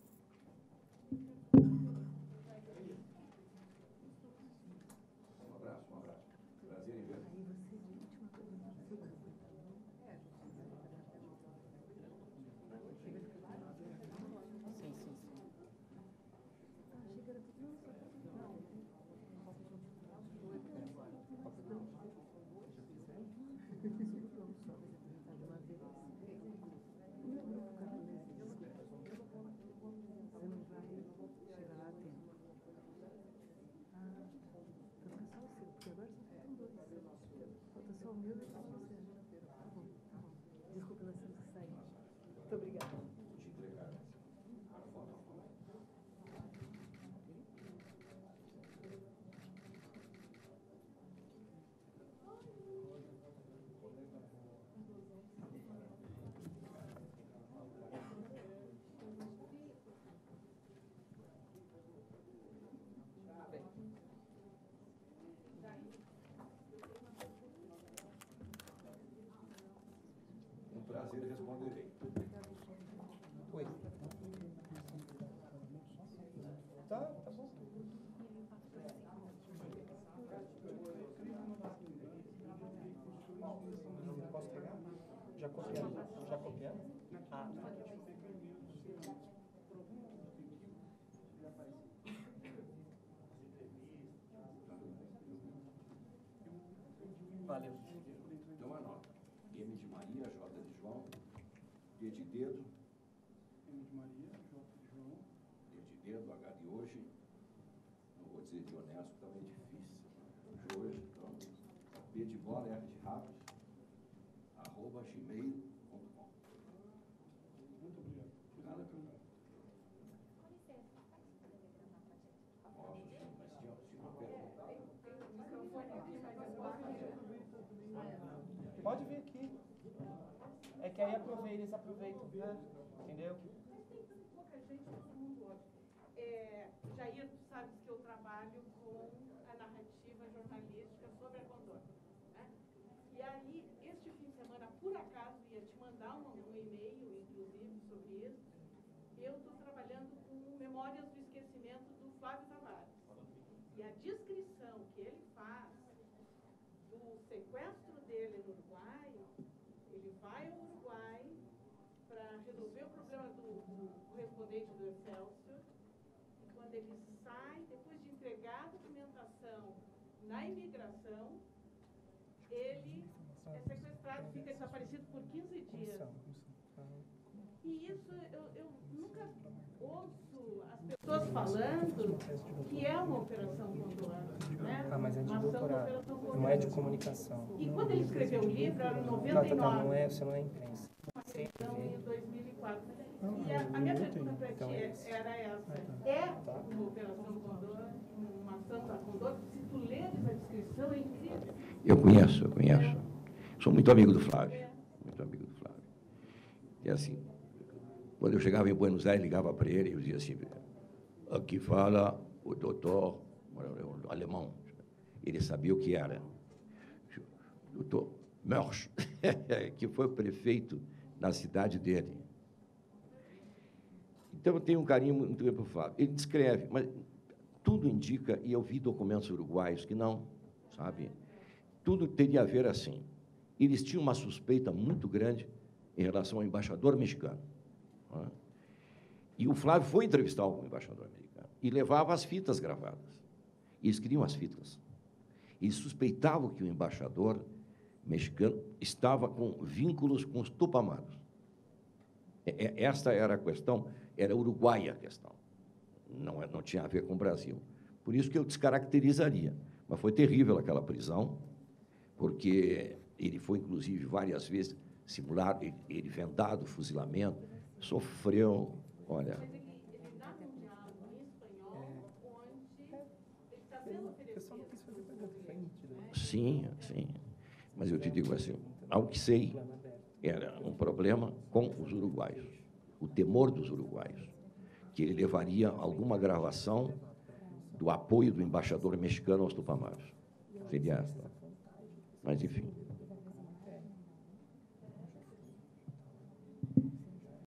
Muito obrigada. Um prazer responderei. Oi. Tá, tá bom. Posso pegar? Já copiaram? Já copiaram? Ah, tá. Valeu. Então anota. M de Maria, J de João, D de dedo. M de Maria, J de João. D de dedo, H de hoje. Não vou dizer de honesto, também é difícil. hoje, então, b de bola, r de ratos, arroba gmail ponto com. Muito obrigado. Nada, cara. Posso sim, mas tinha, tinha uma pergunta. Pode vir aqui. É que aí aproveita, eles aproveitam, né? Entendeu? Mas tem pouca gente, todo mundo hoje. É, Jair, tu sabes que eu trabalho com a narrativa jornalística sobre a Condor, né? E aí, este fim de semana, por acaso, ia te mandar um, um e-mail, inclusive, sobre isso. Eu estou trabalhando com Memórias do Esquecimento do Flávio Tavares. E a descrição que ele faz do sequestro dele no Uruguai, ele vai ao Uruguai para resolver o problema do, do correspondente do Excelsior, e quando ele sai, depois de entregar a documentação na imigração, ele é sequestrado, fica desaparecido por quinze dias. E isso, eu, eu nunca ouço as pessoas falando que é uma operação Condor, né? Ah, mas é de Uma ação doutorado, Operação Condor. não é de comunicação. E quando ele escreveu o livro, era em Tá, noventa tá, e tá, nove. não é, você não é imprensa. Então, em dois mil e quatro. E a, a minha pergunta para ti é- era essa. É uma operação Condor, uma ação da Condor? Se tu leres a descrição, é incrível. Eu conheço, eu conheço. Sou muito amigo do Flávio. Muito amigo do Flávio. E assim, quando eu chegava em Buenos Aires, ligava para ele e eu dizia assim, aqui fala o doutor o alemão. Ele sabia o que era. Doutor Mersch, que foi o prefeito na cidade dele. Então, eu tenho um carinho muito grande para o Flávio. Ele descreve, mas tudo indica, e eu vi documentos uruguaios que não, sabe? Tudo teria a ver assim. Eles tinham uma suspeita muito grande em relação ao embaixador mexicano. Não é? E o Flávio foi entrevistar o embaixador americano e levava as fitas gravadas. Eles queriam as fitas. Eles suspeitavam que o embaixador mexicano estava com vínculos com os Tupamaros. Esta era a questão, era uruguaia a questão. Não, não tinha a ver com o Brasil. Por isso que eu descaracterizaria. Mas foi terrível aquela prisão, porque ele foi, inclusive, várias vezes simulado, ele, ele vendado, fuzilamento, sofreu, olha... Mas ele, ele dá um diálogo em espanhol, onde ele está sendo oferecido. Sim, sim. Mas eu te digo assim, ao que sei, era um problema com os uruguaios, o temor dos uruguaios, que ele levaria alguma gravação do apoio do embaixador mexicano aos Tupamaros. Seria esta. Mas, enfim.